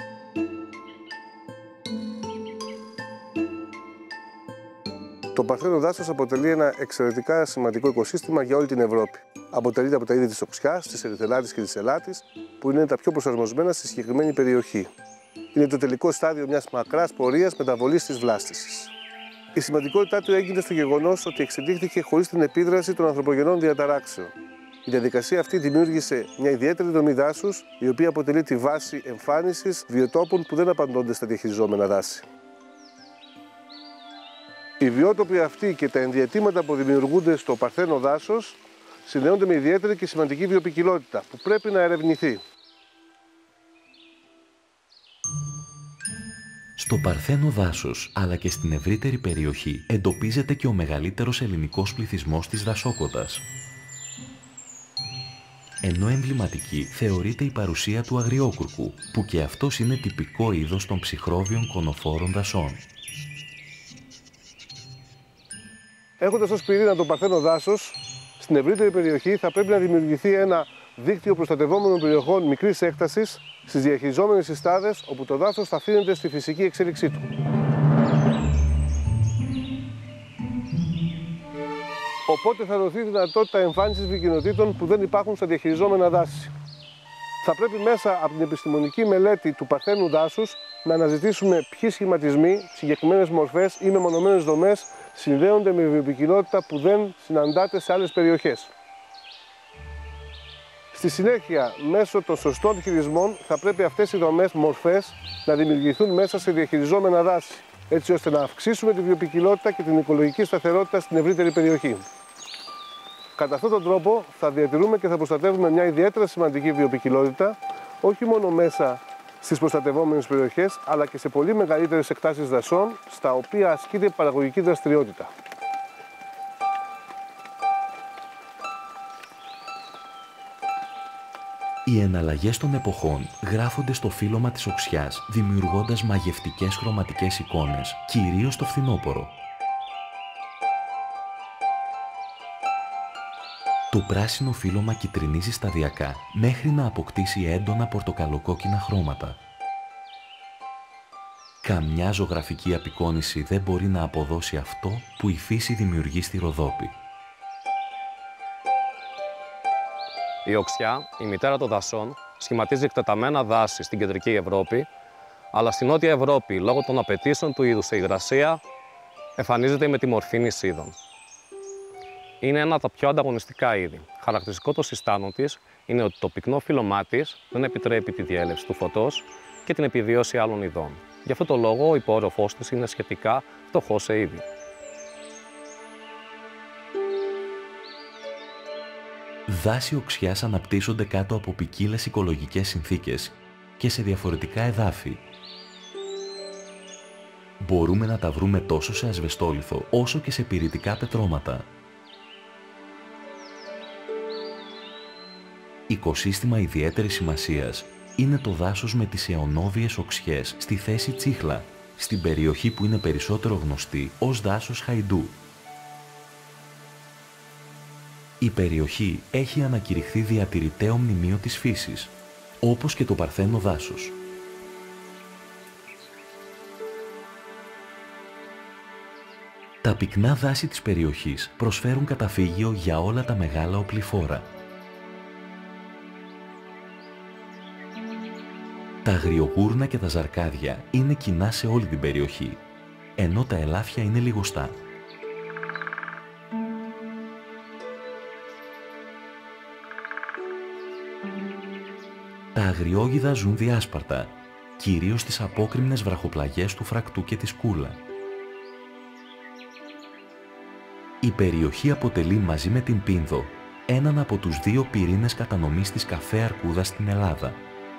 Το παρθένο δάσος αποτελεί ένα εξαιρετικά σημαντικό οικοσύστημα για όλη την Ευρώπη. Αποτελείται από τα είδη της οξιάς, της ερυθρελάτης και της ελάτης, που είναι τα πιο προσαρμοσμένα στη συγκεκριμένη περιοχή. Είναι το τελικό στάδιο μιας μακράς πορείας μεταβολής της βλάστησης. Η σημαντικότητά του έγινε στο γεγονός ότι εξελίχθηκε χωρίς την επίδραση των ανθρωπογενών διαταράξεων. Η διαδικασία αυτή δημιούργησε μια ιδιαίτερη δομή δάσους, η οποία αποτελεί τη βάση εμφάνισης βιοτόπων που δεν απαντώνται στα διαχειριζόμενα δάση. Οι βιότοποι αυτοί και τα ενδιαιτήματα που δημιουργούνται στο παρθένο δάσος συνδέονται με ιδιαίτερη και σημαντική βιοποικιλότητα που πρέπει να ερευνηθεί. Στο παρθένο δάσος, αλλά και στην ευρύτερη περιοχή, εντοπίζεται και ο μεγαλύτερος ελληνικός πληθυσμός της δασόκοτας. Ενώ εμβληματική θεωρείται η παρουσία του αγριόκουρκου, που και αυτός είναι τυπικό είδος των ψυχρόβιων κονοφόρων δασών. Έχοντας ως πυρήνα το παρθένο δάσος, στην ευρύτερη περιοχή θα πρέπει να δημιουργηθεί ένα δίκτυο προστατευόμενων περιοχών μικρής έκτασης στις διαχειριζόμενες συστάδες, όπου το δάσος θα αφήνεται στη φυσική εξέλιξή του. Οπότε θα δοθεί δυνατότητα εμφάνισης ποικιλοτήτων που δεν υπάρχουν στα διαχειριζόμενα δάση. Θα πρέπει μέσα από την επιστημονική μελέτη του παρθένου δάσους να αναζητήσουμε ποιοι σχηματισμοί, συγκεκριμένες μορφές ή μεμονωμένες δομές συνδέονται με βιοποικιλότητα που δεν συναντάται σε άλλες περιοχές. Στη συνέχεια, μέσω των σωστών χειρισμών, θα πρέπει αυτές οι δομές, μορφές, να δημιουργηθούν μέσα σε διαχειριζόμενα δάση, έτσι ώστε να αυξήσουμε τη βιοποικιλότητα και την οικολογική σταθερότητα στην ευρύτερη περιοχή. Κατά αυτόν τον τρόπο θα διατηρούμε και θα προστατεύουμε μια ιδιαίτερα σημαντική βιοποικιλότητα, όχι μόνο μέσα στις προστατευόμενες περιοχές, αλλά και σε πολύ μεγαλύτερες εκτάσεις δασών, στα οποία ασκείται παραγωγική δραστηριότητα. Οι εναλλαγές των εποχών γράφονται στο φύλλωμα της οξιάς, δημιουργώντας μαγευτικές χρωματικές εικόνες, κυρίως το φθινόπωρο. πράσινο φύλλωμα κυτρινίζει σταδιακά μέχρι να αποκτήσει έντονα πορτοκαλοκόκκινα χρώματα. Καμιά ζωγραφική απεικόνιση δεν μπορεί να αποδώσει αυτό που η φύση δημιουργεί στη Ροδόπη. Η οξιά, η μητέρα των δασών, σχηματίζει εκτεταμένα δάση στην κεντρική Ευρώπη, αλλά στην νότια Ευρώπη, λόγω των απαιτήσεων του είδους σε υγρασία, εμφανίζεται με τη μορφή νησίδων. Είναι ένα από τα πιο ανταγωνιστικά είδη. Χαρακτηριστικό των συστάνων της είναι ότι το πυκνό φύλλωμά της δεν επιτρέπει τη διέλευση του φωτός και την επιβίωση άλλων ειδών. Γι' αυτό το λόγο ο υπόρροφός της είναι σχετικά φτωχός σε είδη. Δάση οξιάς αναπτύσσονται κάτω από ποικίλες οικολογικές συνθήκες και σε διαφορετικά εδάφη. Μπορούμε να τα βρούμε τόσο σε ασβεστόλιθο όσο και σε πυρητικά πετρώματα. Οικοσύστημα ιδιαίτερης σημασίας είναι το δάσος με τις αιωνόβιες οξιές στη θέση Τσίχλα, στην περιοχή που είναι περισσότερο γνωστή ως δάσος Χαϊντού. Η περιοχή έχει ανακηρυχθεί διατηρηταίο μνημείο της φύσης, όπως και το Παρθένο δάσος. Τα πυκνά δάση της περιοχής προσφέρουν καταφύγιο για όλα τα μεγάλα οπλιφόρα. Τα αγριογούρνα και τα ζαρκάδια είναι κοινά σε όλη την περιοχή, ενώ τα ελάφια είναι λιγοστά. Τα αγριόγιδα ζουν διάσπαρτα, κυρίως στις απόκρημνες βραχοπλαγιές του Φρακτού και της Κούλα. Η περιοχή αποτελεί μαζί με την Πίνδο έναν από τους δύο πυρήνες κατανομής της καφέ αρκούδας στην Ελλάδα.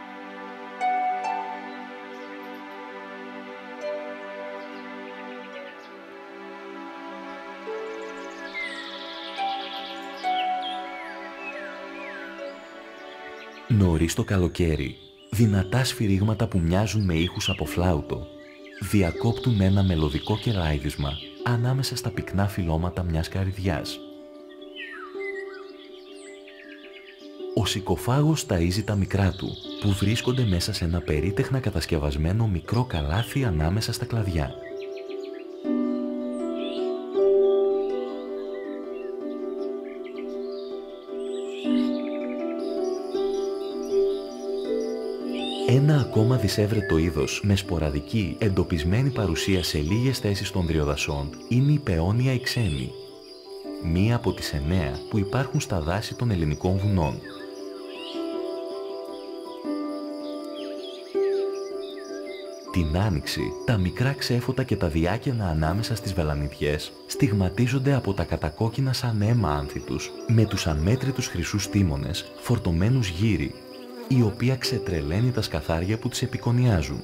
Νωρίς το καλοκαίρι, δυνατά σφυρίγματα που μοιάζουν με ήχους από φλάουτο διακόπτουν ένα μελωδικό κελάιδισμα ανάμεσα στα πυκνά φυλλώματα μιας καρυδιάς. Ο σικοφάγος ταΐζει τα μικρά του, που βρίσκονται μέσα σε ένα περίτεχνα κατασκευασμένο μικρό καλάθι ανάμεσα στα κλαδιά. Ένα ακόμα δυσέβρετο είδος με σποραδική εντοπισμένη παρουσία σε λίγες θέσεις των δριοδασών είναι η πεόνια η ξένη, μία από τις 9 που υπάρχουν στα δάση των ελληνικών βουνών. Την άνοιξη, τα μικρά ξέφωτα και τα διάκαινα ανάμεσα στις βελανιδιές στιγματίζονται από τα κατακόκκινα σαν αίμα άνθη τους, με τους αμέτρητους χρυσούς τίμονες φορτωμένους γύρι, η οποία ξετρελαίνει τα σκαθάρια που τις επικονιάζουν.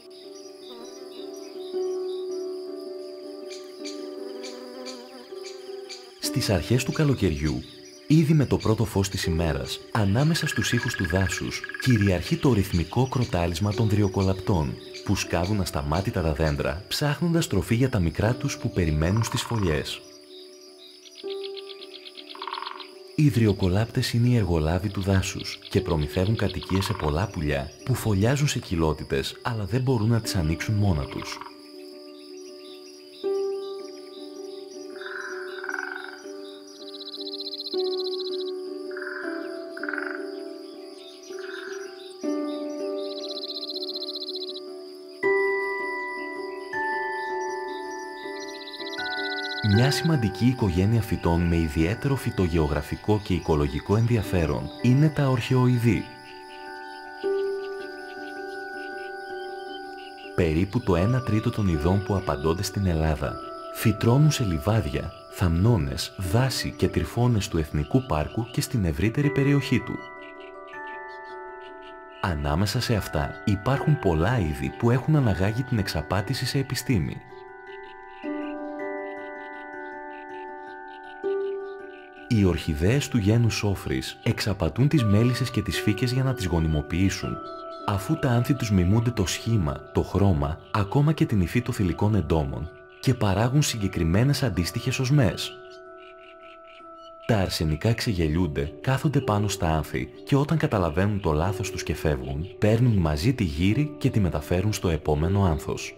Στις αρχές του καλοκαιριού, ήδη με το πρώτο φως της ημέρας, ανάμεσα στους ήχους του δάσους, κυριαρχεί το ρυθμικό κροτάλισμα των δριοκολαπτών, που σκάβουν ασταμάτητα τα δέντρα, ψάχνοντας τροφή για τα μικρά τους που περιμένουν στις φωλιές. Οι δριοκολάπτες είναι οι εργολάβοι του δάσους και προμηθεύουν κατοικίες σε πολλά πουλιά που φωλιάζουν σε κοιλότητες, αλλά δεν μπορούν να τις ανοίξουν μόνα τους. Μια σημαντική οικογένεια φυτών με ιδιαίτερο φυτογεωγραφικό και οικολογικό ενδιαφέρον είναι τα ορχεοειδή. Περίπου το 1 τρίτο των ειδών που απαντώνται στην Ελλάδα φυτρώνουν σε λιβάδια, θαμνώνες, δάση και τριφώνες του Εθνικού Πάρκου και στην ευρύτερη περιοχή του. Ανάμεσα σε αυτά υπάρχουν πολλά είδη που έχουν αναγάγει την εξαπάτηση σε επιστήμη. Οι ορχιδέες του γένους Σόφρης εξαπατούν τις μέλισσες και τις φύκες για να τις γονιμοποιήσουν, αφού τα άνθη τους μιμούνται το σχήμα, το χρώμα, ακόμα και την υφή των θηλυκών εντόμων και παράγουν συγκεκριμένες αντίστοιχες οσμές. Τα αρσενικά ξεγελιούνται, κάθονται πάνω στα άνθη και όταν καταλαβαίνουν το λάθος τους και φεύγουν, παίρνουν μαζί τη γύρι και τη μεταφέρουν στο επόμενο άνθος.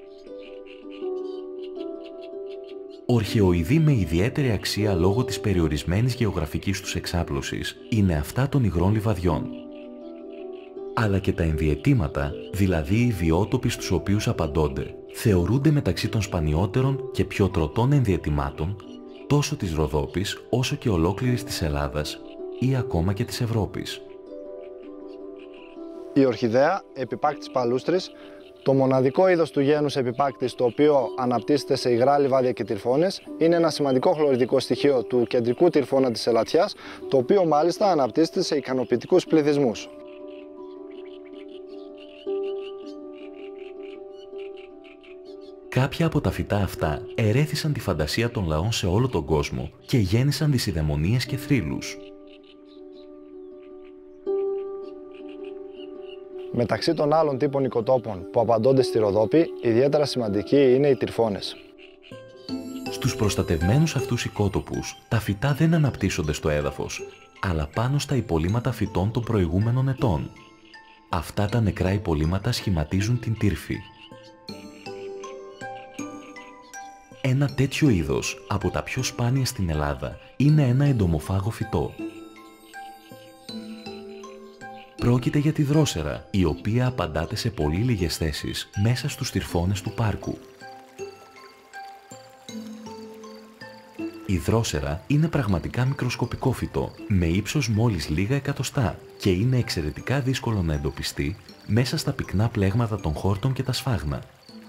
Ορχεοειδή με ιδιαίτερη αξία λόγω της περιορισμένης γεωγραφικής τους εξάπλωσης είναι αυτά των υγρών λιβαδιών. Αλλά και τα ενδιαιτήματα, δηλαδή οι βιότοποι στους οποίους απαντώνται, θεωρούνται μεταξύ των σπανιότερων και πιο τροτών ενδιαιτημάτων τόσο της Ροδόπης όσο και ολόκληρης της Ελλάδας ή ακόμα και της Ευρώπης. Η ορχιδέα, επιπάκτης παλούστρης, το μοναδικό είδος του γένους επιπάκτης το οποίο αναπτύσσεται σε υγρά λιβάδια και τυρφώνες, είναι ένα σημαντικό χλωριδικό στοιχείο του κεντρικού τυρφώνα της Ελαττιάς, το οποίο μάλιστα αναπτύσσεται σε ικανοποιητικούς πληθυσμούς. Κάποια από τα φυτά αυτά ερέθησαν τη φαντασία των λαών σε όλο τον κόσμο και γέννησαν δυσιδαιμονίες και θρύλους. Μεταξύ των άλλων τύπων οικοτόπων που απαντώνται στη Ροδόπη, ιδιαίτερα σημαντικοί είναι οι τυρφώνες. Στους προστατευμένους αυτούς οικότοπους, τα φυτά δεν αναπτύσσονται στο έδαφος, αλλά πάνω στα υπολείμματα φυτών των προηγούμενων ετών. Αυτά τα νεκρά υπολείμματα σχηματίζουν την τύρφη. Ένα τέτοιο είδος, από τα πιο σπάνια στην Ελλάδα, είναι ένα εντομοφάγο φυτό. Πρόκειται για τη δρόσερα, η οποία απαντάται σε πολύ λίγες θέσεις μέσα στους τυρφώνες του πάρκου. Η δρόσερα είναι πραγματικά μικροσκοπικό φυτό, με ύψος μόλις λίγα εκατοστά και είναι εξαιρετικά δύσκολο να εντοπιστεί μέσα στα πυκνά πλέγματα των χόρτων και τα σφάγνα.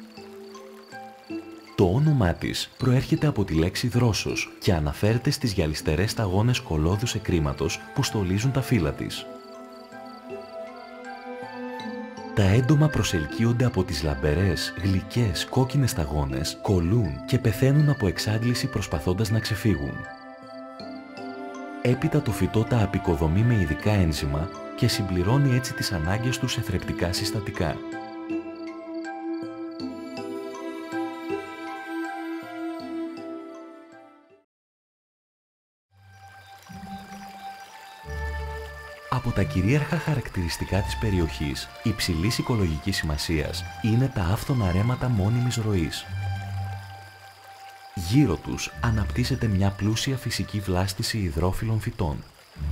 Το όνομά της προέρχεται από τη λέξη δρόσος και αναφέρεται στις γυαλιστερές σταγόνες κολόδους εκρήματος που στολίζουν τα φύλλα της. Τα έντομα προσελκύονται από τις λαμπερές, γλυκές, κόκκινες σταγόνες, κολλούν και πεθαίνουν από εξάντληση προσπαθώντας να ξεφύγουν. Έπειτα το φυτό τα απεικοδομεί με ειδικά ένζημα και συμπληρώνει έτσι τις ανάγκες του σε θρεπτικά συστατικά. Από τα κυρίαρχα χαρακτηριστικά της περιοχής υψηλής οικολογικής σημασίας είναι τα άφθονα ρέματα μόνιμης ροής. Γύρω τους αναπτύσσεται μια πλούσια φυσική βλάστηση υδρόφυλλων φυτών.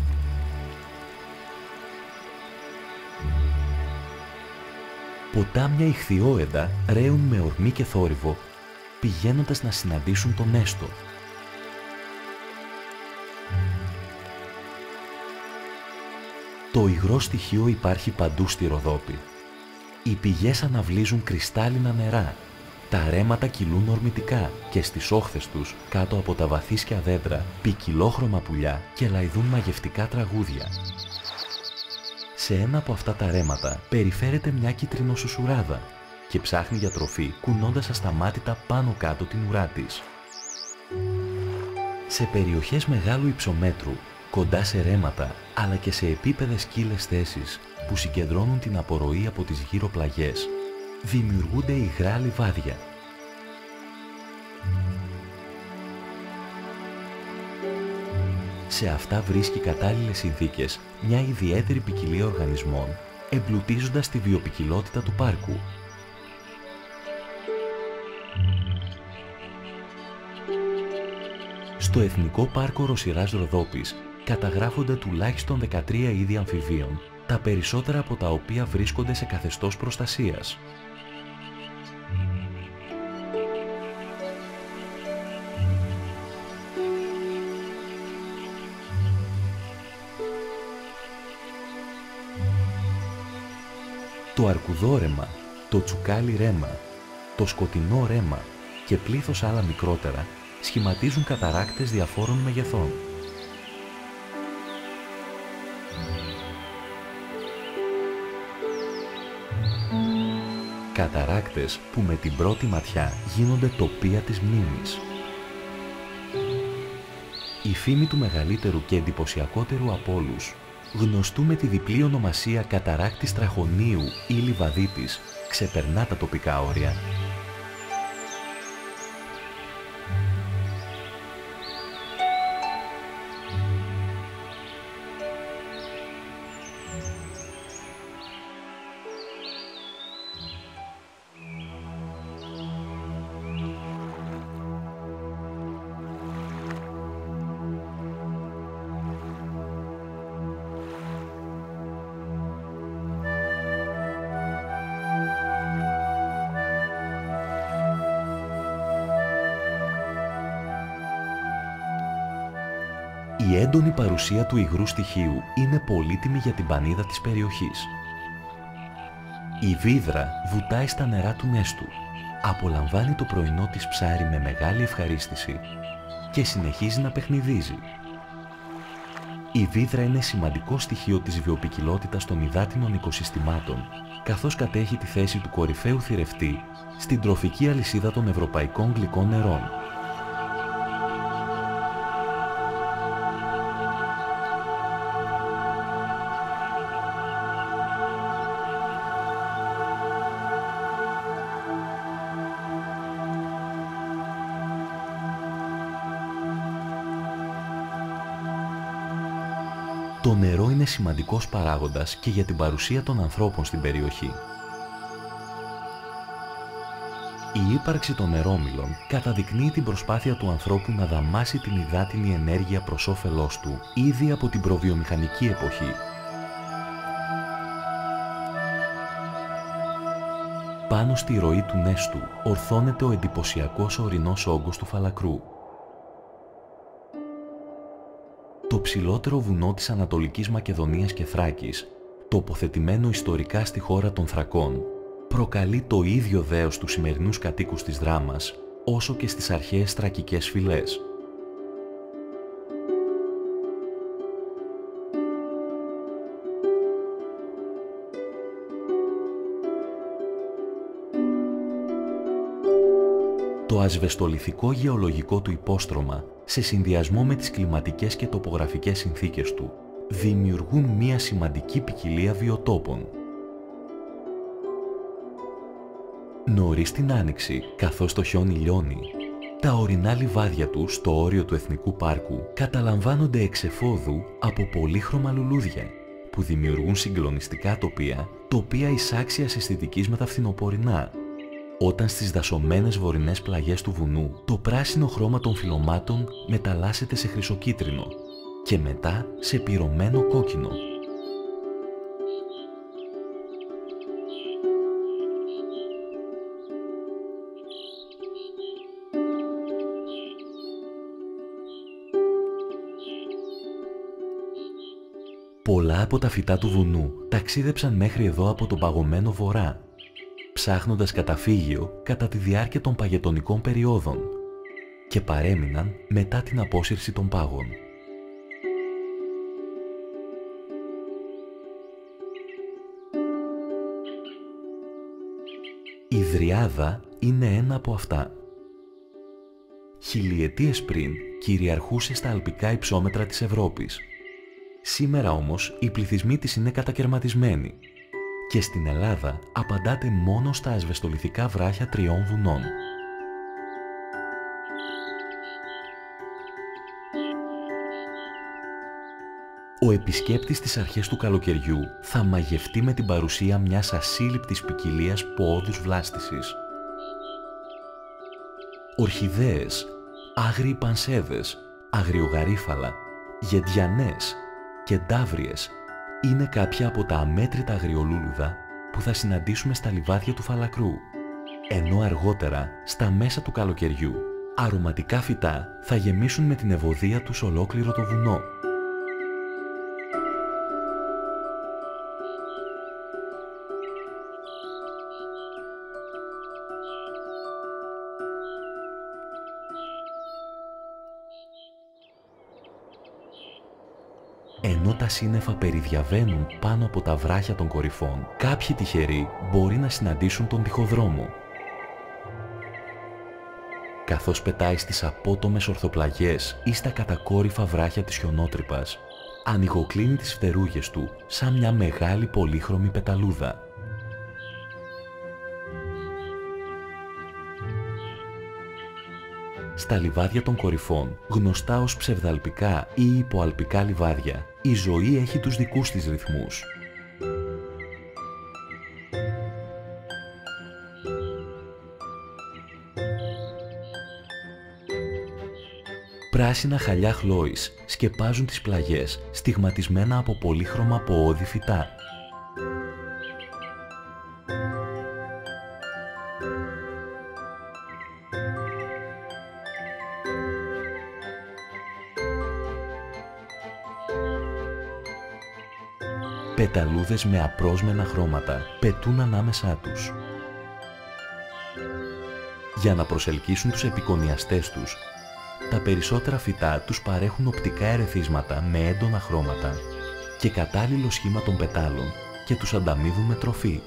Ποτάμια ιχθυόεντα ρέουν με ορμή και θόρυβο, πηγαίνοντας να συναντήσουν τον έστω. Το υγρό στοιχείο υπάρχει παντού στη Ροδόπη. Οι πηγές αναβλύζουν κρυστάλλινα νερά. Τα ρέματα κυλούν ορμητικά και στις όχθες τους, κάτω από τα βαθύσκια δέντρα, ποικιλόχρωμα πουλιά και λαϊδούν μαγευτικά τραγούδια. Σε ένα από αυτά τα ρέματα περιφέρεται μια κιτρινοσουσουράδα και ψάχνει για τροφή κουνώντας ασταμάτητα πάνω κάτω την ουρά της. Σε περιοχές μεγάλου υψομέτρου, κοντά σε ρέματα, αλλά και σε επίπεδες σκύλες θέσεις που συγκεντρώνουν την απορροή από τις γύρω πλαγιές, δημιουργούνται υγρά λιβάδια. Σε αυτά βρίσκει κατάλληλες συνθήκες μια ιδιαίτερη ποικιλία οργανισμών, εμπλουτίζοντας τη βιοποικιλότητα του πάρκου. Στο Εθνικό Πάρκο Ρωσιράς Ροδόπης καταγράφονται τουλάχιστον 13 είδη αμφιβίων, τα περισσότερα από τα οποία βρίσκονται σε καθεστώς προστασίας. Το αρκουδό ρέμα, το τσουκάλι ρέμα, το σκοτεινό ρέμα και πλήθος άλλα μικρότερα σχηματίζουν καταράκτες διαφόρων μεγεθών. Καταράκτες που με την πρώτη ματιά γίνονται τοπία της μνήμης. Η φήμη του μεγαλύτερου και εντυπωσιακότερου από όλους, γνωστού με τη διπλή ονομασία καταράκτης Τραχωνίου ή Λιβαδίτης, ξεπερνά τα τοπικά όρια. Η έντονη παρουσία του υγρού στοιχείου είναι πολύτιμη για την πανίδα της περιοχής. Η βύδρα βουτάει στα νερά του νέστου, απολαμβάνει το πρωινό της ψάρι με μεγάλη ευχαρίστηση και συνεχίζει να παιχνιδίζει. Η βύδρα είναι σημαντικό στοιχείο της βιοποικιλότητας των υδάτινων οικοσυστημάτων, καθώς κατέχει τη θέση του κορυφαίου θηρευτή στην τροφική αλυσίδα των ευρωπαϊκών γλυκών νερών. Το νερό είναι σημαντικός παράγοντας και για την παρουσία των ανθρώπων στην περιοχή. Η ύπαρξη των νερόμυλων καταδεικνύει την προσπάθεια του ανθρώπου να δαμάσει την υδάτινη ενέργεια προς όφελός του ήδη από την προβιομηχανική εποχή. Πάνω στη ροή του νέστου ορθώνεται ο εντυπωσιακός ορεινός όγκος του Φαλακρού. Το ψηλότερο βουνό της Ανατολικής Μακεδονίας και Θράκης, τοποθετημένο ιστορικά στη χώρα των Θρακών, προκαλεί το ίδιο δέος στους σημερινούς κατοίκους της Δράμας, όσο και στις αρχαίες θρακικές φυλές. Το ασβεστολιθικό γεωλογικό του υπόστρωμα, σε συνδυασμό με τις κλιματικές και τοπογραφικές συνθήκες του, δημιουργούν μία σημαντική ποικιλία βιοτόπων. Νωρίς την Άνοιξη, καθώς το χιόνι λιώνει, τα ορεινά λιβάδια του στο όριο του Εθνικού Πάρκου καταλαμβάνονται εξεφόδου από πολύχρωμα λουλούδια, που δημιουργούν συγκλονιστικά τοπία εισάξιας αισθητικής με τα φθινοπορεινά, όταν στις δασωμένες βορεινές πλαγιές του βουνού το πράσινο χρώμα των φυλλωμάτων μεταλλάσσεται σε χρυσοκίτρινο και μετά σε πυρωμένο κόκκινο. Πολλά από τα φυτά του βουνού ταξίδεψαν μέχρι εδώ από τον παγωμένο βορρά, ψάχνοντας καταφύγιο κατά τη διάρκεια των παγετονικών περιόδων και παρέμειναν μετά την απόσυρση των πάγων. Η Δριάδα είναι ένα από αυτά. Χιλιετίες πριν κυριαρχούσε στα αλπικά υψόμετρα της Ευρώπης. Σήμερα όμως οι πληθυσμοί της είναι κατακερματισμένοι και στην Ελλάδα απαντάται μόνο στα ασβεστολιθικά βράχια 3 βουνών. Ο επισκέπτης στις αρχές του καλοκαιριού θα μαγευτεί με την παρουσία μιας ασύλληπτης ποικιλίας ποόδους βλάστησης. Ορχιδέες, άγριοι πανσέδες, αγριογαρίφαλα, γεντιανές και ντάβριες είναι κάποια από τα αμέτρητα αγριολούλουδα που θα συναντήσουμε στα λιβάδια του Φαλακρού, ενώ αργότερα, στα μέσα του καλοκαιριού, αρωματικά φυτά θα γεμίσουν με την ευωδία τους ολόκληρο το βουνό. Ενώ τα σύννεφα περιδιαβαίνουν πάνω από τα βράχια των κορυφών, κάποιοι τυχεροί μπορεί να συναντήσουν τον τυχοδρόμο. Καθώς πετάει στις απότομες ορθοπλαγιές ή στα κατακόρυφα βράχια της χιονότρυπας, ανοιγοκλίνει τις φτερούγες του σαν μια μεγάλη πολύχρωμη πεταλούδα. Στα λιβάδια των κορυφών, γνωστά ως ψευδαλπικά ή υποαλπικά λιβάδια, η ζωή έχει τους δικούς της ρυθμούς. Πράσινα χαλιά χλόης σκεπάζουν τις πλαγιές, στιγματισμένα από πολύχρωμα ποώδη φυτά. πεταλούδες με απρόσμενα χρώματα πετούν ανάμεσά τους. Για να προσελκύσουν τους επικονιαστές τους, τα περισσότερα φυτά τους παρέχουν οπτικά ερεθίσματα με έντονα χρώματα και κατάλληλο σχήμα των πετάλων και τους ανταμείβουν με τροφή.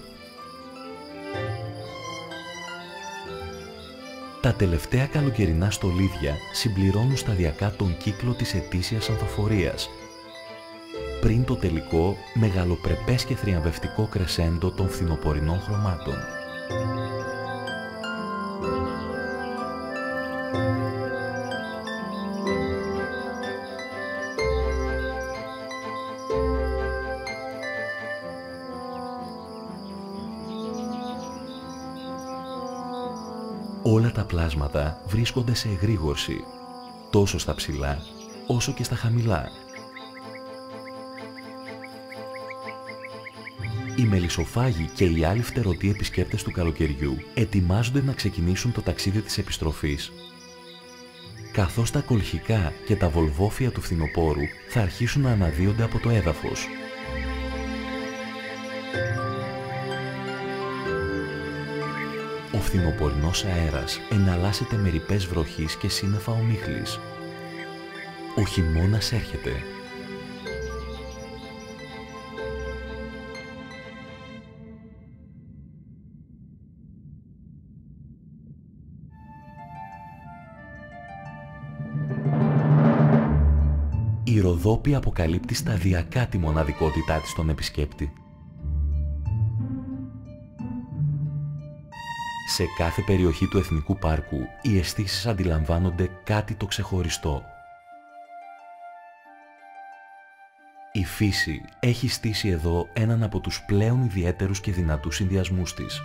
Τα τελευταία καλοκαιρινά στολίδια συμπληρώνουν σταδιακά τον κύκλο της ετήσιας ανθοφορίας, πριν το τελικό μεγαλοπρεπές και θριαμβευτικό κρεσέντο των φθινοπορεινών χρωμάτων. Όλα τα πλάσματα βρίσκονται σε εγρήγορση, τόσο στα ψηλά όσο και στα χαμηλά. Οι μελισσοφάγοι και οι άλλοι φτερωτοί επισκέπτες του καλοκαιριού ετοιμάζονται να ξεκινήσουν το ταξίδι της επιστροφής, καθώς τα κολχικά και τα βολβόφια του φθινοπόρου θα αρχίσουν να αναδύονται από το έδαφος. Ο φθινοπορεινός αέρας εναλλάσσεται με ρηπές βροχής και σύννεφα ομίχλης. Ο χειμώνας έρχεται. Η Ροδόπη αποκαλύπτει σταδιακά τη μοναδικότητά της στον επισκέπτη. Σε κάθε περιοχή του Εθνικού Πάρκου, οι αισθήσεις αντιλαμβάνονται κάτι το ξεχωριστό. Η φύση έχει στήσει εδώ έναν από τους πλέον ιδιαίτερους και δυνατούς συνδυασμούς της.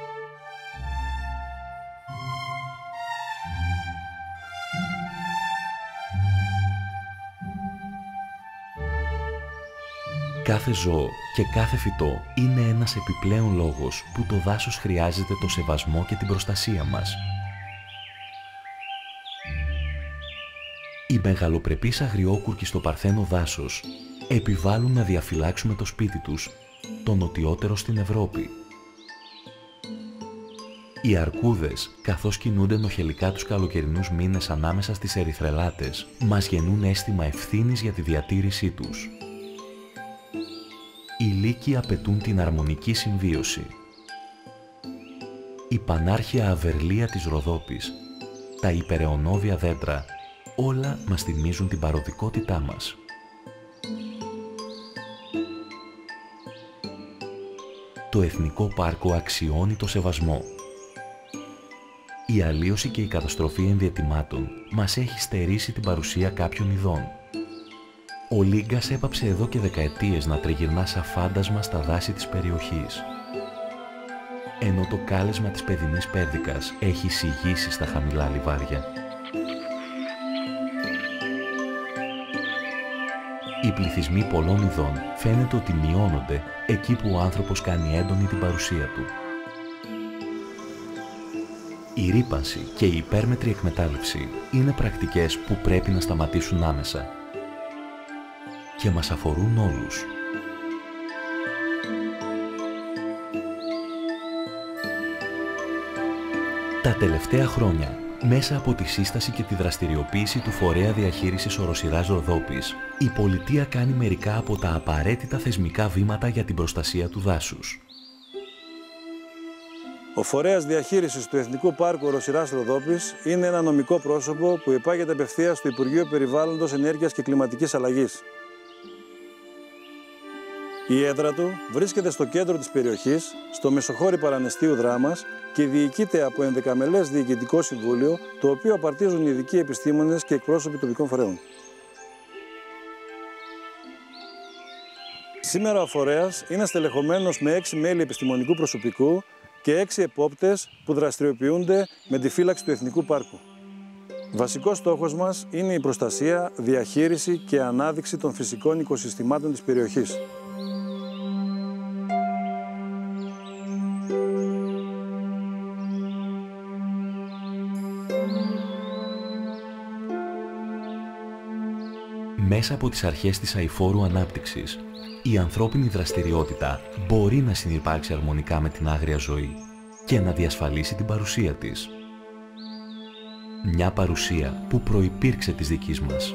Κάθε ζώο και κάθε φυτό είναι ένας επιπλέον λόγος που το δάσος χρειάζεται το σεβασμό και την προστασία μας. Οι μεγαλοπρεπείς αγριόκουρκοι στο παρθένο δάσος επιβάλλουν να διαφυλάξουμε το σπίτι τους, το νοτιότερο στην Ευρώπη. Οι αρκούδες, καθώς κινούνται νοχελικά τους καλοκαιρινούς μήνες ανάμεσα στις ερυθρελάτες, μας γεννούν αίσθημα ευθύνης για τη διατήρησή τους. Οι λύκοι απαιτούν την αρμονική συμβίωση. Η πανάρχια αβερλία της Ροδόπης, τα υπεραιωνόβια δέντρα, όλα μας θυμίζουν την παροδικότητά μας. Το Εθνικό Πάρκο αξιώνει το σεβασμό. Η αλλίωση και η καταστροφή ενδιαιτημάτων μας έχει στερήσει την παρουσία κάποιων ειδών. Ο Λίγκας έπαψε εδώ και δεκαετίες να τριγυρνά σαν φάντασμα στα δάση της περιοχής, ενώ το κάλεσμα της παιδινής πέρδικας έχει σιγήσει στα χαμηλά λιβάρια. Οι πληθυσμοί πολλών ειδών φαίνεται ότι μειώνονται εκεί που ο άνθρωπος κάνει έντονη την παρουσία του. Η ρύπανση και η υπέρμετρη εκμετάλλευση είναι πρακτικές που πρέπει να σταματήσουν άμεσα και μας αφορούν όλους. Τα τελευταία χρόνια, μέσα από τη σύσταση και τη δραστηριοποίηση του Φορέα Διαχείρισης Οροσειράς Ροδόπης, η πολιτεία κάνει μερικά από τα απαραίτητα θεσμικά βήματα για την προστασία του δάσους. Ο Φορέας Διαχείρισης του Εθνικού Πάρκου Οροσειράς Ροδόπης είναι ένα νομικό πρόσωπο που υπάγεται απευθείας στο Υπουργείο Περιβάλλοντος, Ενέργειας και Κλιματικής Αλλαγής. Η έδρα του βρίσκεται στο κέντρο της περιοχής, στο μεσοχώρι παρανεστίου Δράμας και διοικείται από ενδεκαμελές διοικητικό συμβούλιο, το οποίο απαρτίζουν ειδικοί επιστήμονες και εκπρόσωποι τοπικών φορέων. Σήμερα ο φορέας είναι στελεχωμένος με 6 μέλη επιστημονικού προσωπικού και 6 επόπτες που δραστηριοποιούνται με τη φύλαξη του Εθνικού Πάρκου. Βασικός στόχος μας είναι η προστασία, διαχείριση και ανάδειξη των φυσικών οικοσυστημάτων της περιοχής. Μέσα από τις αρχές της αειφόρου ανάπτυξης, η ανθρώπινη δραστηριότητα μπορεί να συνυπάρξει αρμονικά με την άγρια ζωή και να διασφαλίσει την παρουσία της. Μια παρουσία που προϋπήρξε της δικής μας.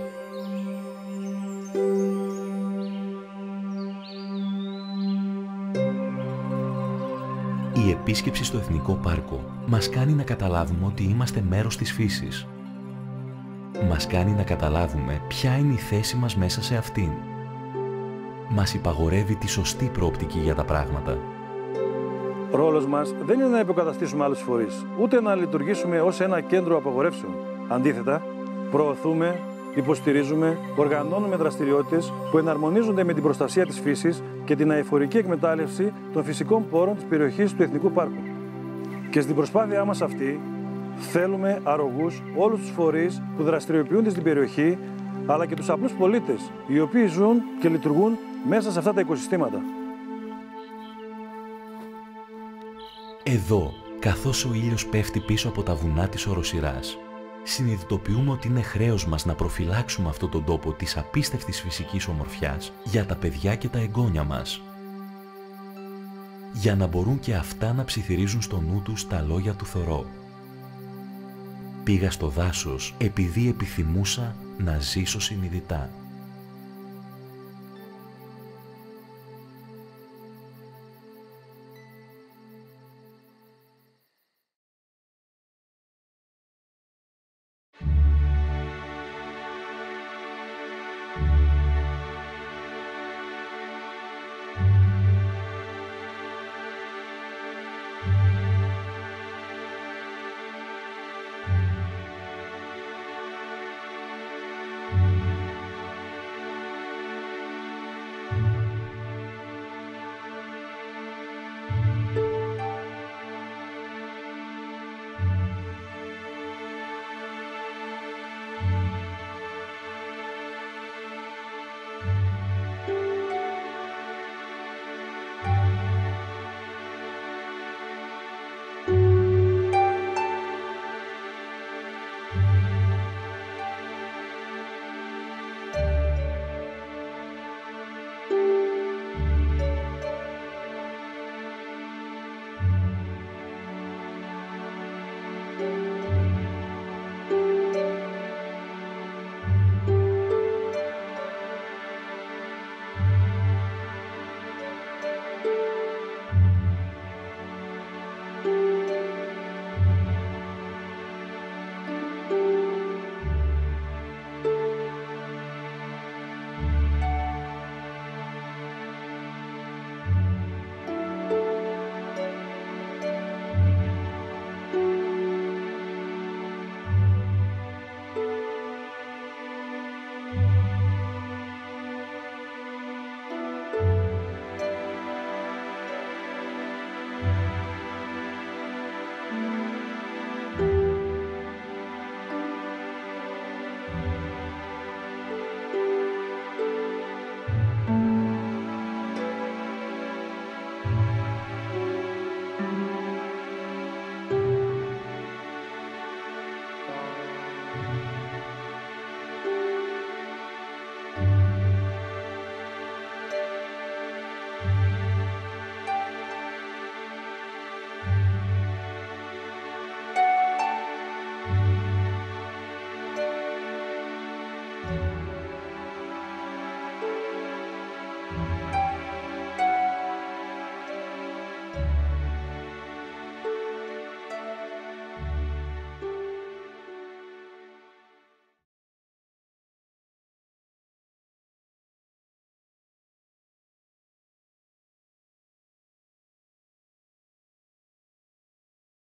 Η επίσκεψη στο Εθνικό Πάρκο μας κάνει να καταλάβουμε ότι είμαστε μέρος της φύσης. Μας κάνει να καταλάβουμε ποια είναι η θέση μας μέσα σε αυτήν. Μας υπαγορεύει τη σωστή προοπτική για τα πράγματα. Ρόλος μας δεν είναι να υποκαταστήσουμε άλλους φορείς, ούτε να λειτουργήσουμε ως ένα κέντρο απαγορεύσεων. Αντίθετα, προωθούμε, υποστηρίζουμε, οργανώνουμε δραστηριότητες που εναρμονίζονται με την προστασία της φύσης και την αειφορική εκμετάλλευση των φυσικών πόρων της περιοχής του Εθνικού Πάρκου. Και στην προσπάθειά μας αυτή, θέλουμε αρρωγούς όλους τους φορείς που δραστηριοποιούνται στην περιοχή, αλλά και τους απλούς πολίτες, οι οποίοι ζουν και λειτουργούν μέσα σε αυτά τα οικοσυστήματα. Εδώ, καθώς ο ήλιος πέφτει πίσω από τα βουνά της Οροσειράς, συνειδητοποιούμε ότι είναι χρέος μας να προφυλάξουμε αυτόν τον τόπο της απίστευτης φυσικής ομορφιάς για τα παιδιά και τα εγγόνια μας. Για να μπορούν και αυτά να ψιθυρίζουν στο νου τους τα λόγια του Θωρώ. Πήγα στο δάσος επειδή επιθυμούσα να ζήσω συνειδητά.